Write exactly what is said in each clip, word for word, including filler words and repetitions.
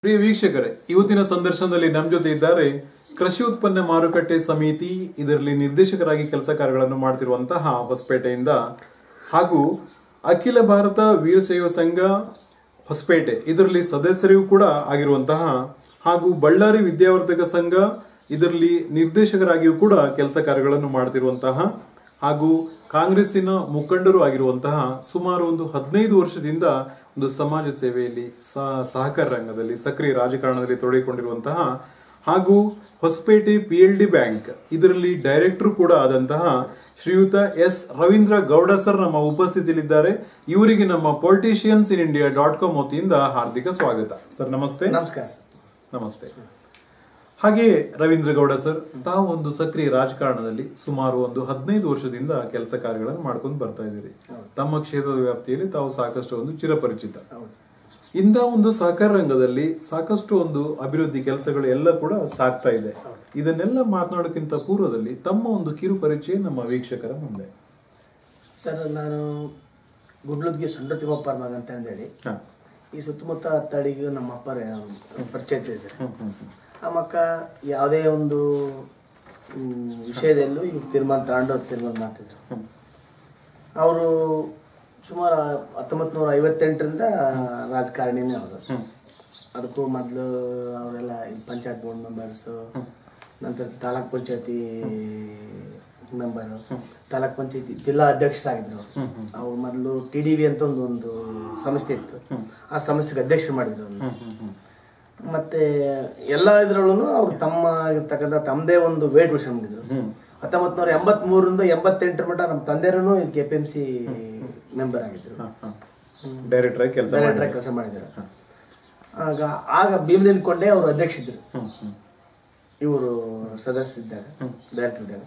ಪ್ರಿಯ ವೀಕ್ಷಕರೇ, ಇವತ್ತಿನ ಸಂದರ್ಶನದಲ್ಲಿ ನಮ್ಮ ಜೊತೆ ಇದ್ದಾರೆ ಕೃಷಿ ಉತ್ಪನ್ನ ಮಾರುಕಟ್ಟೆ ಸಮಿತಿ ಇದರಲ್ಲಿ ನಿರ್ದೇಶಕರಾಗಿ ಕೆಲಸ ಕಾರ್ಯಗಳನ್ನು ಮಾಡ್ತಿರುವಂತಹ ಹೊಸಪೇಟೆಯಿಂದ ಹಾಗೂ ಅಖಿಲ ಭಾರತ ವೀರಶೈವ ಸಂಘ ಹೊಸಪೇಟೆ ಇದರಲ್ಲಿ ಸದಸ್ಯರಿಗೂ ಕೂಡ ಆಗಿರುವಂತಹ ಹಾಗೂ ಬಳ್ಳಾರಿ ವಿದ್ಯಾವರ್ಧಕ ಸಂಘ ಇದರಲ್ಲಿ ನಿರ್ದೇಶಕರಾಗಿಯೂ ಕೂಡ ಕೆಲಸ ಕಾರ್ಯಗಳನ್ನು ಮಾಡ್ತಿರುವಂತಹ ಹಾಗೂ ಕಾಂಗ್ರೆಸ್ಸಿನ ಮುಖಂಡರು ಆಗಿರುವಂತಹ ಸುಮಾರು ಒಂದು ಹದಿನೈದು ವರ್ಷದಿಂದ ಒಂದು ಸಮಾಜ ಸೇವೆಯಲ್ಲಿ ಸಹಕಾರ ರಂಗದಲ್ಲಿ ಸಕ್ರಿಯ ರಾಜಕಾರಣದಲ್ಲಿ ತೊಡಗಿಕೊಂಡಿರುವಂತಹ ಹಾಗೂ Hospete P L D bank ಇದರಲ್ಲಿ ಡೈರೆಕ್ಟರ್ ಕೂಡ ಆದಂತಹ ಶ್ರೀಯುತ ಎಸ್ ರವೀಂದ್ರ ಗೌಡ ಸರ್ ನಮ್ಮ ಉಪಸ್ಥಿತಿಯಲ್ಲಿದ್ದಾರೆ. ಇವರಿಗೆ ನಮ್ಮ politicians in India dot com ವತಿಯಿಂದ ಹಾರ್ದಿಕ ಸ್ವಾಗತ. ಸರ್ ನಮಸ್ತೆ. ನಮಸ್ಕಾರ. ನಮಸ್ತೆ. ಹಾಗೆ ರವೀಂದ್ರ ಗೌಡ ಸರ್, ತಾವು ಒಂದು ಸಕ್ರಿಯ ರಾಜಕಾರಣದಲ್ಲಿ ಸುಮಾರು ಒಂದು ಹದಿನೈದು ವರ್ಷದಿಂದ ಕೆಲಸ ಕಾರ್ಯಗಳನ್ನು ಮಾಡ್ಕೊಂಡು ಬರ್ತಾ ಇದ್ದೀರಿ. ತಮ್ಮ ಕ್ಷೇತ್ರದ ವ್ಯಾಪ್ತಿಯಲ್ಲಿ ತಾವು ಸಾಕಷ್ಟು ಒಂದು ಚಿರಪರಿಚಿತ. ಇಂಥ ಒಂದು ಸಹಕಾರ ರಂಗದಲ್ಲಿ ಸಾಕಷ್ಟು ಒಂದು ಅಭಿವೃದ್ಧಿ ಕೆಲಸಗಳು ಎಲ್ಲ ಕೂಡ ಸಾಗ್ತಾ ಇದೆ. ಇದನ್ನೆಲ್ಲ ಮಾತನಾಡೋಕ್ಕಿಂತ ಪೂರ್ವದಲ್ಲಿ ತಮ್ಮ ಒಂದು ಕಿರು ಪರಿಚಯ ನಮ್ಮ ವೀಕ್ಷಕರ ಮುಂದೆ. ಸರ್, ನಾನು ಗುಡ್ಲುದ್ಗೆ ಸುಂಡ್ರ ತಿಮ್ಮಪ್ಪರ ಮಗ ಅಂತ ಹೇಳಿ ಈ ಸುತ್ತಮುತ್ತ ಹತ್ತಡಿಗೆ ನಮ್ಮ ಅಪ್ಪರ ಪರಿಚಯ ಇದ್ದಾರೆ. ಆ ಮಕ್ಕ ಯಾವುದೇ ಒಂದು ವಿಷಯದಲ್ಲೂ ಈಗ ತೀರ್ಮಾನ ತಗೊಂಡು ತೀರ್ಮಾನ ಮಾಡ್ತಿದ್ರು. ಅವರು ಸುಮಾರು ಹತ್ತೊಂಬತ್ತು ನೂರ ಐವತ್ತೆಂಟರಿಂದ ರಾಜಕಾರಣಿನೇ ಅವರು. ಅದಕ್ಕೂ ಮೊದಲು ಅವರೆಲ್ಲ ಇಲ್ಲಿ ಪಂಚಾಯತ್ ಬೋರ್ಡ್ ಮೆಂಬರ್ಸು, ನಂತರ ತಾಲೂಕ್ ಪಂಚಾಯತಿ ಮೆಂಬರು, ತಾಲೂಕ್ ಪಂಚಾಯತಿ ಜಿಲ್ಲಾ ಅಧ್ಯಕ್ಷರಾಗಿದ್ರು. ಅವ್ರು ಮೊದಲು ಟಿ ಡಿ ವಿ ಅಂತ ಒಂದು ಒಂದು ಸಂಸ್ಥೆ ಇತ್ತು, ಆ ಸಂಸ್ಥೆಗೆ ಅಧ್ಯಕ್ಷರು ಮಾಡಿದ್ರು. ಮತ್ತೆ ಎಲ್ಲ ಇದ್ರಲ್ಲೂ ಅವ್ರು ತಮ್ಮ ಇರ್ತಕ್ಕಂಥ ತಮ್ಮದೇ ಒಂದು ವೇಟ್ ವಿಷಯ ಮಾಡಿದ್ರು. ಹತ್ತೊಂಬತ್ತು ನೂರ ಎಂಬತ್ ಮೂರರಿಂದ ಎಂಬತ್ತೆಂಟರ ಮಟ್ಟ ನಮ್ಮ ತಂದೆಯೂ ಇದಕ್ಕೆ A P M C member ಆಗಿದ್ರು, ಡೈರೆಕ್ಟರ್ ಆಗಿ ಕೆಲಸ ಮಾಡಿದ್ರು. ಆಗ ಆಗ ಭೀಮಲಿನ್ ಕೊಂಡೆ ಅವರು ಅಧ್ಯಕ್ಷ ಇದ್ರು, ಇವರು ಸದಸ್ಯರಿದ್ದಾರೆ, ಡೈರೆಕ್ಟರ್ ಇದ್ದಾರೆ.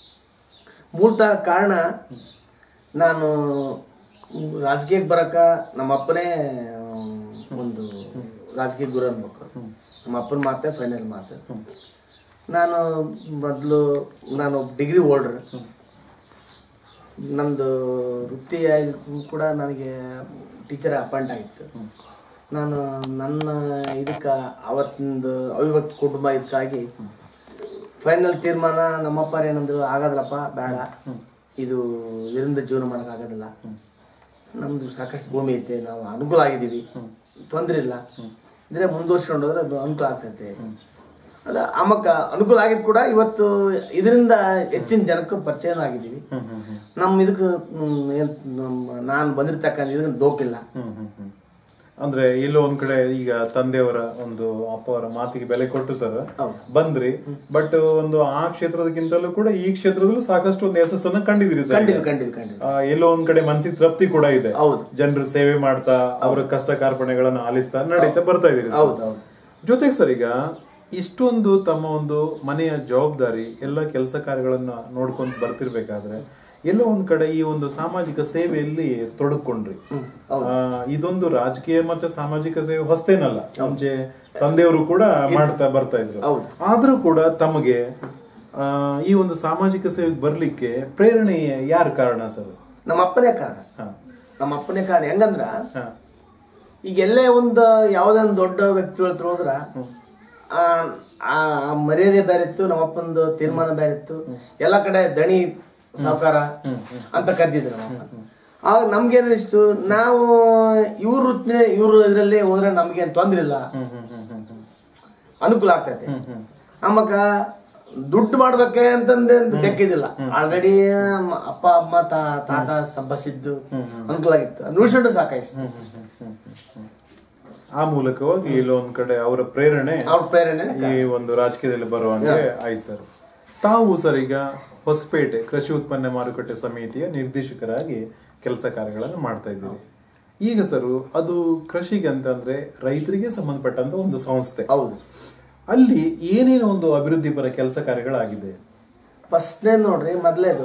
ಮೂಲತಃ ಕಾರಣ ನಾನು ರಾಜಕೀಯಕ್ಕೆ ಬರಕ ನಮ್ಮ ಅಪ್ಪನೇ ಒಂದು ರಾಜಕೀಯ ಗುರು ಅನ್ಬೇಕು. ನಮ್ಮ ಅಪ್ಪನ ಮಾತೆ ಫೈನಲ್ ಮಾತು. ನಾನು ಮೊದಲು ನಾನು ಡಿಗ್ರಿ ಹೋಲ್ಡರ್. ನಂದು ವೃತ್ತಿ ಕೂಡ ನನಗೆ ಟೀಚರ್ ಅಪಾಯಿಂಟ್ ಆಗಿತ್ತು. ನಾನು ನನ್ನ ಇದಕ್ಕೆ ಅವತ್ತಿಂದು ಅವಿಭಕ್ತ ಕುಟುಂಬ ಇದಕ್ಕಾಗಿ ಫೈನಲ್ ತೀರ್ಮಾನ ನಮ್ಮಪ್ಪ ಏನಂದ್ರು, ಆಗೋದಿಲ್ಲಪ್ಪ ಬೇಡ, ಇದು ಇದರಿಂದ ಜೀವನ ಮಾಡೋಕ್ಕಾಗೋದಿಲ್ಲ, ನಮ್ಮದು ಸಾಕಷ್ಟು ಭೂಮಿ ಐತೆ, ನಾವು ಅನುಕೂಲ ಆಗಿದ್ದೀವಿ, ತೊಂದರೆ ಇಲ್ಲ, ಇದ್ರೆ ಮುಂದುವರ್ಸ್ಕೊಂಡು ಹೋದ್ರೆ ಅನುಕೂಲ ಆಗ್ತೈತೆ. ಅದ ಆಮಕ್ಕ ಅನುಕೂಲ ಆಗಿದ್ ಕೂಡ ಇವತ್ತು ಇದರಿಂದ ಹೆಚ್ಚಿನ ಜನಕ್ಕೆ ಪರಿಚಯನೂ ಆಗಿದ್ದೀವಿ. ನಮ್ಮ ಇದಕ್ಕೆ ನಾನು ಬಂದಿರ್ತಕ್ಕಂಥ ಇದನ್ನ ಡೋಕಿಲ್ಲ. ಅಂದ್ರೆ ಇಲ್ಲೋ ಒಂದ್ ಕಡೆ ಈಗ ತಂದೆಯವರ ಒಂದು ಅಪ್ಪವರ ಮಾತಿಗೆ ಬೆಲೆ ಕೊಟ್ಟು ಸರ್ ಬಂದ್ರಿ, ಬಟ್ ಒಂದು ಆ ಕ್ಷೇತ್ರದಕ್ಕಿಂತಲೂ ಕೂಡ ಈ ಕ್ಷೇತ್ರದಲ್ಲೂ ಸಾಕಷ್ಟು ಒಂದು ಯಶಸ್ಸನ್ನ ಕಂಡಿದ್ರಿ ಸರ್. ಖಂಡಿತ ಖಂಡಿತ ಖಂಡಿತ ಎಲ್ಲೋ ಒಂದ್ ಕಡೆ ಮನಸ್ಸಿಗೆ ತೃಪ್ತಿ ಕೂಡ ಇದೆ. ಹೌದು, ಜನರ ಸೇವೆ ಮಾಡ್ತಾ ಅವರ ಕಷ್ಟ ಕಾರ್ಪಣೆಗಳನ್ನ ಆಲಿಸ್ತಾ ನಡೀತಾ ಬರ್ತಾ ಇದೀರಿ. ಜೊತೆಗೆ ಸರ್, ಈಗ ಇಷ್ಟೊಂದು ತಮ್ಮ ಒಂದು ಮನೆಯ ಜವಾಬ್ದಾರಿ ಎಲ್ಲ ಕೆಲಸ ಕಾರ್ಯಗಳನ್ನ ನೋಡ್ಕೊಂಡ್ ಬರ್ತಿರ್ಬೇಕಾದ್ರೆ ಎಲ್ಲೋ ಒಂದ್ ಕಡೆ ಈ ಒಂದು ಸಾಮಾಜಿಕ ಸೇವೆಯಲ್ಲಿ ತೊಡಕೊಂಡ್ರಿ. ಇದೊಂದು ರಾಜಕೀಯ ಮತ್ತೆ ಸಾಮಾಜಿಕ ಸೇವೆ ಹೊಸ್ತೇನಲ್ಲ, ಮುಂಚೆ ತಂದೆಯವರು ಕೂಡ ಮಾಡ್ತಾ ಬರ್ತಾ ಇದ್ರು. ಆದ್ರೂ ಕೂಡ ತಮಗೆ ಆ ಈ ಒಂದು ಸಾಮಾಜಿಕ ಸೇವೆಗೆ ಬರ್ಲಿಕ್ಕೆ ಪ್ರೇರಣೆ ಯಾರ ಕಾರಣ ಸರ್? ನಮ್ಮ ಅಪ್ಪನೇ ಕಾರಣ. ನಮ್ಮ ಅಪ್ಪನೇ ಕಾರಣ ಹೆಂಗಂದ್ರ, ಈಗ ಎಲ್ಲೇ ಒಂದು ಯಾವ್ದೇ ಒಂದು ದೊಡ್ಡ ವ್ಯಕ್ತಿಗಳು ಹೋದ್ರ ಆ ಮರ್ಯಾದೆ ಬೇರೆ ಇತ್ತು, ನಮ್ಮಪ್ಪಂದು ತೀರ್ಮಾನ ಬೇರೆ ಇತ್ತು. ಎಲ್ಲ ಕಡೆ ದಣಿ ಸಾವುಕಾರ ಅಂತ ಕರೆದಿದ್ರು ನಮ್ಮಪ್ಪ. ಆಗ ನಮ್ಗೇನಿಸ್ತು, ನಾವು ಇವ್ರ ವೃತ್ತಿನೇ ಇವ್ರ ಇದರಲ್ಲಿ ಹೋದ್ರೆ ನಮ್ಗೇನು ತೊಂದ್ರೆ ಇಲ್ಲ, ಅನುಕೂಲ ಆಗ್ತೈತೆ. ಆಮಕ್ಕ ದುಡ್ಡು ಮಾಡ್ಬೇಕೆ ಅಂತಂದೆ ಬೆಕ್ಕಿದಿಲ್ಲ. ಆಲ್ರೆಡಿ ಅಪ್ಪ ಅಮ್ಮ ತಾತ ಸಂಬಸಿದ್ದು ಅನುಕೂಲ ಆಗಿತ್ತು, ಅದು ಉಳಿಸ್ಕೊಂಡು ಸಾಕಾಯ್ತು. ಆ ಮೂಲಕವಾಗಿ ಇಲ್ಲೊಂದ್ ಕಡೆ ಅವರ ಪ್ರೇರಣೆ ಅವ್ರ ಪ್ರೇರಣೆ ಈ ಒಂದು ರಾಜಕೀಯದಲ್ಲಿ ಬರುವಂಗೆ ಆಯ್ತು ಸರ್. ತಾವು ಸರ್ ಈಗ ಹೊಸಪೇಟೆ ಕೃಷಿ ಉತ್ಪನ್ನ ಮಾರುಕಟ್ಟೆ ಸಮಿತಿಯ ನಿರ್ದೇಶಕರಾಗಿ ಕೆಲಸ ಕಾರ್ಯಗಳನ್ನು ಮಾಡ್ತಾ ಇದ್ದೀರಿ. ಈಗ ಸರ್, ಅದು ಕೃಷಿಗೆ ಅಂತಂದ್ರೆ ರೈತರಿಗೆ ಸಂಬಂಧಪಟ್ಟಂತ ಒಂದು ಸಂಸ್ಥೆ. ಹೌದು. ಅಲ್ಲಿ ಏನೇನು ಒಂದು ಅಭಿವೃದ್ಧಿ ಪರ ಕೆಲಸ ಕಾರ್ಯಗಳಾಗಿದೆ? ಫಸ್ಟ್ನೇ ನೋಡ್ರಿ, ಮೊದ್ಲೇದು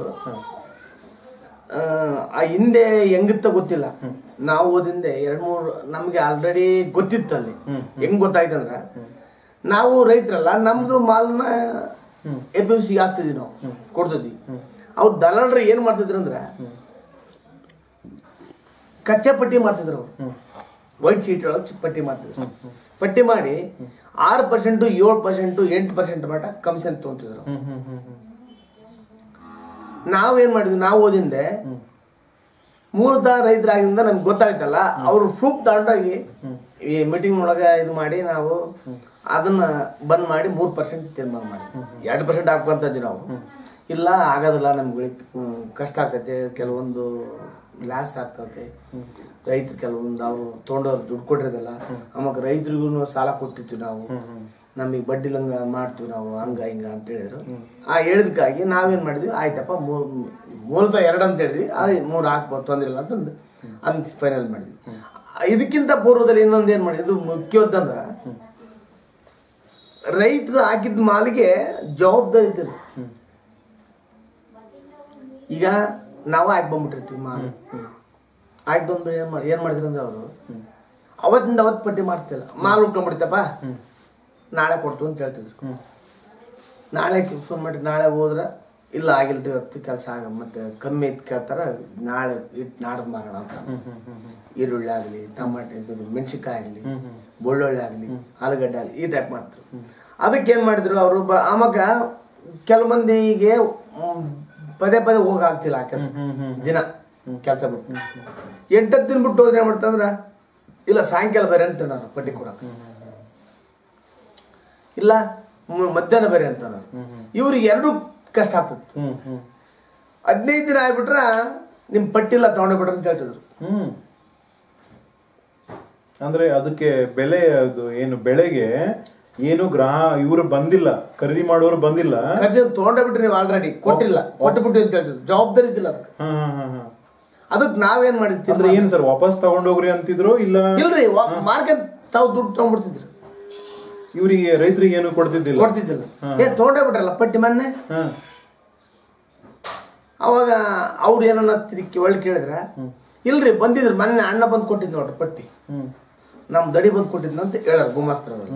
ಆ ಹಿಂದೆ ಹೆಂಗಿತ್ತ ಗೊತ್ತಿಲ್ಲ. ನಾವು ಓದಿಂದೆ ಎರಡ್ ಮೂರು ನಮ್ಗೆ ಆಲ್ರೆಡಿ ಗೊತ್ತಿತ್ತು. ಅಲ್ಲಿ ಹೆಂಗ್ ಗೊತ್ತಾಯ್ತಂದ್ರ, ನಾವು ರೈತರಲ್ಲ, ನಮ್ದು ಮಾಲ್ನ ಎ ಪಿ ಎಂ ಸಿ ಹಾಕ್ತಿದ್ವಿ, ನಾವು ಕೊಡ್ತಿದ್ವಿ. ಅವ್ರು ದಲಾಲರು ಏನ್ ಮಾಡ್ತಿದ್ರು ಅಂದ್ರ ಕಚ್ಚಾ ಪಟ್ಟಿ ಮಾಡ್ತಿದ್ರು. ಅವ್ರು ವೈಟ್ ಶೀಟ್ ಒಳಗೆ ಪಟ್ಟಿ ಮಾಡ್ತಿದ್ರು. ಪಟ್ಟಿ ಮಾಡಿ ಆರು ಪರ್ಸೆಂಟು ಏಳು ಪರ್ಸೆಂಟು ಎಂಟು ಪರ್ಸೆಂಟ್ ಮಟ್ಟ ಕಮಿಷನ್ ತೊಗೊಂತಿದ್ರು. ನಾವೇನ್ ಮಾಡಿದ್ವಿ, ನಾವು ಓದಿಂದೆ ಮೂಲತಃ ರೈತರಾಗಿಂದ ನಮ್ಗೆ ಗೊತ್ತಾಯ್ತಲ್ಲ, ಅವ್ರು ಪ್ರೂಫ್ ತಗೊಂಡೋಗಿ ಈ ಮೀಟಿಂಗ್ ಒಳಗೆ ಇದು ಮಾಡಿ ನಾವು ಅದನ್ನ ಬಂದ್ ಮಾಡಿ ಮೂರು ಪರ್ಸೆಂಟ್ ತೀರ್ಮಾನ ಮಾಡಿ ಎರಡು ಪರ್ಸೆಂಟ್ ಹಾಕುವಂತದ್ದು ನಾವು. ಇಲ್ಲ ಆಗೋದಿಲ್ಲ, ನಮ್ಗೆ ಕಷ್ಟ ಆಗ್ತೈತೆ, ಕೆಲವೊಂದು ಲಾಸ್ ಆಗ್ತೈತೆ, ರೈತರು ಕೆಲವೊಂದು ಅವ್ರು ತೊಗೊಂಡವ್ರು ದುಡ್ಡು ಕೊಟ್ಟಿರೋದಿಲ್ಲ, ಆವಾಗ ರೈತರಿಗೂ ಸಾಲ ಕೊಟ್ಟಿರ್ತೀವಿ ನಾವು, ನಮಗೆ ಬಡ್ಡಿ ಲಂಗ ಮಾಡ್ತೀವಿ ನಾವು, ಹಂಗ ಹಿಂಗ ಅಂತ ಹೇಳಿದ್ರು. ಆ ಹೇಳಿದಕ್ಕಾಗಿ ನಾವೇನ್ ಮಾಡಿದ್ವಿ, ಆಯ್ತಪ್ಪ ಮೂರ್ ಮೂಲತಃ ಎರಡು ಅಂತ ಹೇಳಿದ್ವಿ, ಅದೇ ಮೂರು ಹಾಕ್ಬೋದು ತೊಂದ್ರೆ ಇಲ್ಲ ಅಂತಂದು ಅಂತ ಫೈನಲ್ ಮಾಡಿದ್ವಿ. ಇದಕ್ಕಿಂತ ಪೂರ್ವದಲ್ಲಿ ಇನ್ನೊಂದು ಏನ್ ಮಾಡಿದ್ವಿ, ಇದು ಮುಖ್ಯವಾದಂದ್ರ ರೈತರು ಹಾಕಿದ ಮಾಲಿಗೆ ಜವಾಬ್ದಾರಿ ಇದ್ದರು. ಈಗ ನಾವು ಹಾಕಿ ಬಂದ್ಬಿಟ್ಟಿರ್ತೀವಿ ಮಾಲು, ಹಾಕಿ ಬಂದ್ರೆ ಏನ್ ಮಾಡಿ ಏನ್ ಮಾಡಿದ್ರು ಅಂದ್ರೆ ಅವರು ಅವತ್ತಿಂದ ಅವತ್ತು ಪಟ್ಟಿ ಮಾಡ್ತಿಲ್ಲ, ಮಾಲ್ ಉಟ್ಕೊಂಡ್ಬಿಡ್ತಪ್ಪ ನಾಳೆ ಕೊಡ್ತು ಅಂತ ಹೇಳ್ತಿದ್ರು. ನಾಳೆ ಫೋನ್ ಮಾಡಿ ನಾಳೆ ಹೋದ್ರ ಇಲ್ಲ ಆಗಿಲ್ರಿ ಇವತ್ತು ಕೆಲಸ ಆಗ ಮತ್ತೆ ಕಮ್ಮಿ ಇತ್ತು ಕೇಳ್ತಾರ, ನಾಳೆ ಇಟ್ಟು ನಾಡ್ದು ಮಾರೋಣ ಅಂತ. ಈರುಳ್ಳಿ ಆಗಲಿ, ಟಮಾಟೆ, ಮೆಣಸಿನ್ಕಾಯಿ ಆಗಲಿ, ಬೆಳ್ಳುಳ್ಳಿ ಆಗಲಿ, ಆಲೂಗಡ್ಡೆ ಆಗಲಿ ಈ ಟೈಪ್ ಮಾಡ್ತಾರೆ. ಅದಕ್ಕೆ ಏನ್ ಮಾಡಿದ್ರು ಅವರು, ಆವಾಗ ಕೆಲವು ಮಂದಿಗೆ ಪದೇ ಪದೇ ಹೋಗಾಗ್ತಿಲ್ಲ ಆ ಕೆಲಸ, ದಿನ ಕೆಲಸ ಬಿಟ್ಟು ಎಂಟತ್ತು ದಿನ ಬಿಟ್ಟು ಹೋದ್ರೆ ಏನ್ ಮಾಡ್ತಂದ್ರ ಇಲ್ಲ ಸಾಯಂಕಾಲ ಬೇರೆ ಅಂತ ನಾನು ಪಟ್ಟಿ ಕೊಡಕ, ಇಲ್ಲ ಮಧ್ಯಾಹ್ನ ಬೇರೆ ಅಂತ ಇವ್ರಿಗೆ ಎರಡು ಕಷ್ಟ ಆಗ್ತದೆ. ಹದಿನೈದು ದಿನ ಆಗ್ಬಿಟ್ರ ನಿಮ್ ಪಟ್ಟಿಲ್ಲ ತಗೊಂಡೋಗ್ಬಿಟ್ರ ಅಂತ ಹೇಳ್ತಿದ್ರು. ಅಂದ್ರೆ ಅದಕ್ಕೆ ಬೆಲೆ ಅದು ಏನು ಬೆಳೆಗೆ ಏನು ಗ್ರಾಹ ಇವ್ರು ಬಂದಿಲ್ಲ, ಖರೀದಿ ಮಾಡೋರು ಬಂದಿಲ್ಲ, ಖರೀದಿ ತಗೊಂಡೋಗ್ಬಿಟ್ರಿ ನೀವು ಆಲ್ರೆಡಿ ಕೊಟ್ಟಿಲ್ಲ, ಕೊಟ್ಟುಬಿಟ್ಟು ಅಂತ ಹೇಳ್ತಿದ್ರು, ಜವಾಬ್ದಾರಿ ಇದ್ದಿಲ್ಲ ಅದಕ್ಕೆ. ಅದಕ್ಕೆ ನಾವೇನ್ ಮಾಡಿದ್ವಿ ಅಂದ್ರೆ ಏನ್ ಸರ್ ವಾಪಸ್ ತಗೊಂಡೋಗ್ರಿ ಅಂತಿದ್ರು? ಇಲ್ಲ ಇಲ್ರಿ, ಮಾರ್ಕೆಟ್ ತಾವು ದುಡ್ಡು ತಗೊಂಡ್ಬಿಡ್ತಿದ್ರು, ಇವ್ರಿಗೆ ರೈತರಿಗೆ ಏನು ಕೊಡ್ತಿದ್ದಿಲ್ಲ ಕೊಡ್ತಿದ್ದಿಲ್ಲ ಏ ತಗೊಂಡೋಗ್ಬಿಟ್ರಲ್ಲ ಪಟ್ಟಿ ಮೊನ್ನೆ. ಅವಾಗ ಅವ್ರು ಏನನ್ನ ತಿರುಗಿ ಒಳ್ಳೆ ಕೇಳಿದ್ರ, ಇಲ್ರಿ ಬಂದಿದ್ರು ಮೊನ್ನೆ ಅಣ್ಣ ಬಂದು ಕೊಟ್ಟಿದ್ ನೋಡ್ರಿ ಪಟ್ಟಿ, ನಮ್ ದಡಿ ಬಂದು ಕೊಟ್ಟಿದ್ನ ಅಂತ ಹೇಳಾರ ಗುಮಾಸ್ತ್ರ.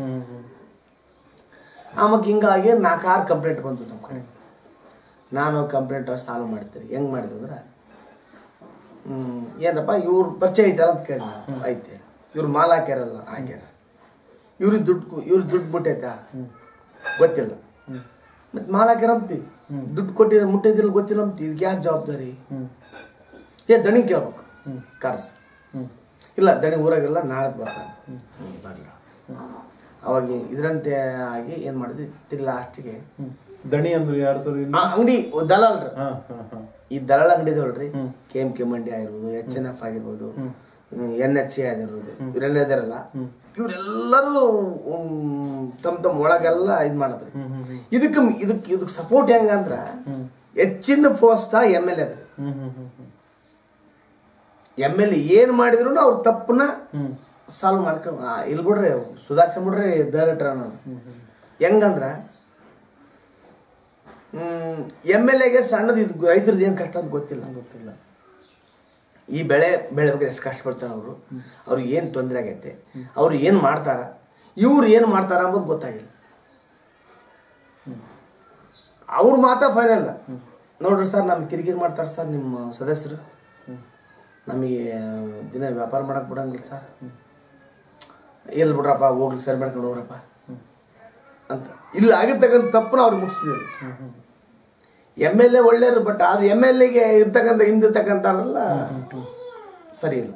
ಆವಾಗ ಹಿಂಗಾಗಿ ನಾಲ್ಕಾರು ಕಂಪ್ಲೇಂಟ್ ಬಂತು ನಮ್ಮ ಕಡೆ. ನಾನು ಕಂಪ್ಲೇಂಟ್ ಸಾಲ್ವ್ ಮಾಡ್ತೀರಿ. ಹೆಂಗ್ ಮಾಡಿದ್ರು ಅಂದ್ರ, ಹ್ಮ್ ಏನಪ್ಪ ಇವ್ರ ಪರಿಚಯ ಐತಲ್ಲ ಅಂತ ಕೇಳಿದ, ಐತೆ ಇವ್ರು ಮಾಲ್ ಹಾಕ್ಯಾರಲ್ಲ ಹಾಕ್ಯಾರ, ಇವ್ರಿಗೆ ದುಡ್ಡು ಇವ್ರಿಗೆ ದುಡ್ಡು ಮುಟ್ಟೈತಾ ಗೊತ್ತಿಲ್ಲ, ಮತ್ತೆ ಮಾಲ್ ಹಾಕ್ಯಾರ ಅಂತೀವಿ, ದುಡ್ಡು ಕೊಟ್ಟಿರ ಮುಟ್ಟೈತಿಲ್ಲ ಗೊತ್ತಿಲ್ಲ ಅಂತೀವಿ, ಇದಕ್ಕೆ ಯಾರು ಜವಾಬ್ದಾರಿ? ಏ ದಣಿ ಕೇಳ್ಬೇಕು ಕಾರ್ಸ್, ಇಲ್ಲ ದಣಿ ಊರಾಗೆಲ್ಲ ನಾಳೆ ಬರ್ತಾನೆ, ಬರಲ್ಲ. ಅವಾಗ ಇದರಂತೆ ಆಗಿ ಏನ್ ಮಾಡಿದ್ವಿ, ತಿರ್ಗಿ ಲಾಸ್ಟಿಗೆ ದಣಿ ಅಂದ್ರೆ ಯಾರು ಸರ್? ಅಂಗಡಿ ದಲಾಲ್ರಿ, ಈ ದಲಾಲ್ ಅಂಗಡಿ ಇದಾವಲ್ರಿ, ಕೆ ಎಂ ಕೆ ಮಂಡಿ ಆಗಿರ್ಬೋದು, ಎಚ್ ಎನ್ ಎಫ್ ಆಗಿರ್ಬೋದು, ಎನ್ ಎಚ್ ಎ ಆಗಿರ್ಬೋದು, ಇವರೆಲ್ಲ ಇದಾರಲ್ಲ, ಇವರೆಲ್ಲರೂ ತಮ್ಮ ತಮ್ಮ ಒಳಗೆಲ್ಲ ಇದ್ ಮಾಡದ್ರಿ. ಇದಕ್ ಇದಕ್ ಇದಕ್ ಸಪೋರ್ಟ್ ಹೆಂಗಂದ್ರ ಹೆಚ್ಚಿನ ಫೋರ್ಸ್ ಎಮ್ ಎಲ್ ಎ ಅದ್ರಿ. ಎಮ್ ಎಲ್ ಎ ಏನ್ ಮಾಡಿದ್ರು ಅವ್ರ ತಪ್ಪನ್ನ ಸಾಲ್ವ್ ಮಾಡ್ಕೊಂಡ್ ಇಲ್ ಬಿಡ್ರಿ, ಸುಧಾರಿಸ್ಬಿಡ್ರಿ ಡೈರೆಕ್ಟರ್ ಅನ್ನೋದು. ಹೆಂಗಂದ್ರ ಹ್ಮ್ ಎಮ್ ಎಲ್ ಎಗೆ ಸಣ್ಣದು ಇದು ರೈತರದ್ದು ಏನ್ ಕಷ್ಟ ಅಂತ ಗೊತ್ತಿಲ್ಲ ಗೊತ್ತಿಲ್ಲ ಈ ಬೆಳೆ ಬೆಳೆಬಗ್ಗೆ ಎಷ್ಟು ಕಷ್ಟಪಡ್ತಾರ ಅವರು, ಅವ್ರಿಗೆ ಏನ್ ತೊಂದರೆ ಆಗೈತೆ, ಅವ್ರು ಏನ್ ಮಾಡ್ತಾರ, ಇವ್ರು ಏನ್ ಮಾಡ್ತಾರ ಅಂಬೋದು ಗೊತ್ತಾಗಿಲ್ಲ. ಅವ್ರ ಮಾತಾ ಫೈನಲ್, ನೋಡ್ರಿ ಸರ್ ನಮ್ಗೆ ಕಿರಿಕಿರಿ ಮಾಡ್ತಾರ ಸರ್ ನಿಮ್ಮ ಸದಸ್ಯರು, ನಮಗೆ ದಿನ ವ್ಯಾಪಾರ ಮಾಡಕ್ ಬಿಡಂಗಿಲ್ಲ ಸರ್, ಎಲ್ಲಿ ಬಿಡ್ರಪ್ಪ ಹೋಗ್ಲಿ ಸರಿ ಮಾಡ್ಕೊಂಡು ಹೋಗ್ರಪ್ಪ ಅಂತ. ಇಲ್ಲಿ ಆಗಿರ್ತಕ್ಕಂಥ ತಪ್ಪನ ಅವ್ರು ಮುಗಿಸ್ತಿದ್ರು. ಎಮ್ ಎಲ್ ಎ ಒಳ್ಳೆಯರು, ಬಟ್ ಆದ್ರೆ ಎಮ್ ಎಲ್ ಎಗೆ ಇರ್ತಕ್ಕಂಥ ಹಿಂದಿರ್ತಕ್ಕಂಥವ್ರೆಲ್ಲ ಸರಿ ಇಲ್ಲ.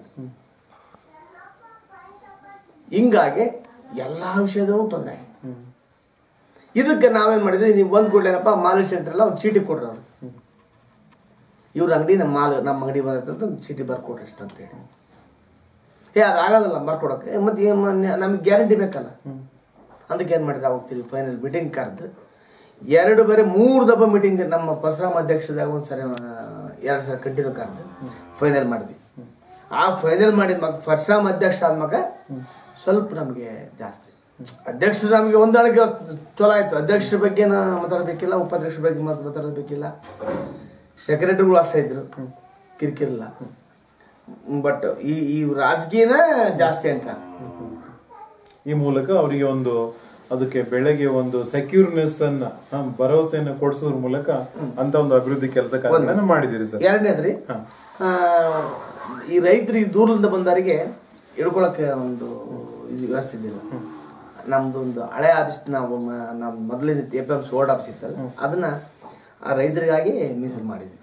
ಹಿಂಗಾಗಿ ಎಲ್ಲಾ ವಿಷಯದೂ ತೊಂದರೆ ಆಗಿದೆ. ಇದಕ್ಕೆ ನಾವೇನ್ ಮಾಡಿದ್ವಿ, ನೀವು ಬಂದ್ ಕೊಡ್ಲೇನಪ್ಪ ಮಾಲಿಶ್ ಅಂತಾರಲ್ಲ ಒಂದು ಚೀಟಿ ಕೊಡ್ರಿ ಅವ್ರು, ಇವ್ರ ಅಂಗಡಿ ನಮ್ಮ ಮಾಲ್ ನಮ್ಮ ಅಂಗಡಿ ಬಂದಂತ ಒಂದು ಚೀಟಿ ಬರ್ಕೊಡ್ರಿ ಇಷ್ಟ ಅಂತ ಹೇಳಿ. ಏ ಅದಾಗೋದಲ್ಲ ಬರ್ಕೊಡಕ್ಕೆ, ಮತ್ತೆ ಏನ್ ನಮಗೆ ಗ್ಯಾರಂಟಿ ಬೇಕಲ್ಲ. ಅದಕ್ಕೆ ಏನ್ ಮಾಡಿದ್ರೆ ಹೋಗ್ತೀವಿ ಫೈನಲ್ ಮೀಟಿಂಗ್ ಕರೆದು ಎರಡು ಬೇರೆ ಮೂರು ದಪ್ಪ ಮೀಟಿಂಗ್ ನಮ್ಮ ಪರಶುರಾಮ ಅಧ್ಯಕ್ಷದಾಗ ಒಂದ್ಸರಿ ಎರಡು ಸರಿ ಕಂಟಿನ್ಯೂ ಕರೆದು ಫೈನಲ್ ಮಾಡಿದ್ವಿ. ಆ ಫೈನಲ್ ಮಾಡಿದ ಮಗ ಪರಶುರಾಮ ಅಧ್ಯಕ್ಷ ಆದ್ಮಗ ಸ್ವಲ್ಪ ನಮಗೆ ಜಾಸ್ತಿ ಅಧ್ಯಕ್ಷರು ನಮಗೆ ಹೊಂದಾಣಿಕೆ ಚಲೋ ಆಯ್ತು. ಅಧ್ಯಕ್ಷರ ಬಗ್ಗೆ ಮಾತಾಡಬೇಕಿಲ್ಲ, ಉಪಾಧ್ಯಕ್ಷರ ಬಗ್ಗೆ ಮಾತಾಡಬೇಕಿಲ್ಲ, ಸೆಕ್ರೆಟರಿಗಳು ಅಷ್ಟೇ ಇದ್ರು, ಕಿರಿಕಿರಿಲ್ಲ. ಬಟ್ ಈ ಈ ರಾಜಕೀಯನ ಜಾಸ್ತಿ ಅಂಟ ಈ ಮೂಲಕ ಅವರಿಗೆ ಒಂದು ಅದಕ್ಕೆ ಬೆಳೆಗೆ ಒಂದು ಸೆಕ್ಯೂರ್ನೆಸ್ ಅನ್ನ ಭರವಸೆಯನ್ನ ಕೊಡಿಸೋದ್ರ ಮೂಲಕ ಅಂತ ಒಂದು ಅಭಿವೃದ್ಧಿ ಕೆಲಸ ಕಾರ್ಯಗಳನ್ನ ಮಾಡಿದಿರಿ ಸರ್. ಎರಡನೇದ್ರಿ, ಈ ರೈತರಿಗೆ ದೂರದಿಂದ ಬಂದವರಿಗೆ ಹಿಡ್ಕೊಳಕ್ಕೆ ಒಂದು ಇದು ವ್ಯವಸ್ಥೆ ಇದ್ದಿಲ್ಲ. ನಮ್ದು ಒಂದು ಹಳೆ ಆಫೀಸ್ ನಾವು ನಮ್ಮ ಮೊದಲಿನ A P M C old office ಇತ್ತಲ್ಲ, ಅದನ್ನ ಆ ರೈತರಿಗಾಗಿ ಮೀಸಲು ಮಾಡಿದ್ವಿ.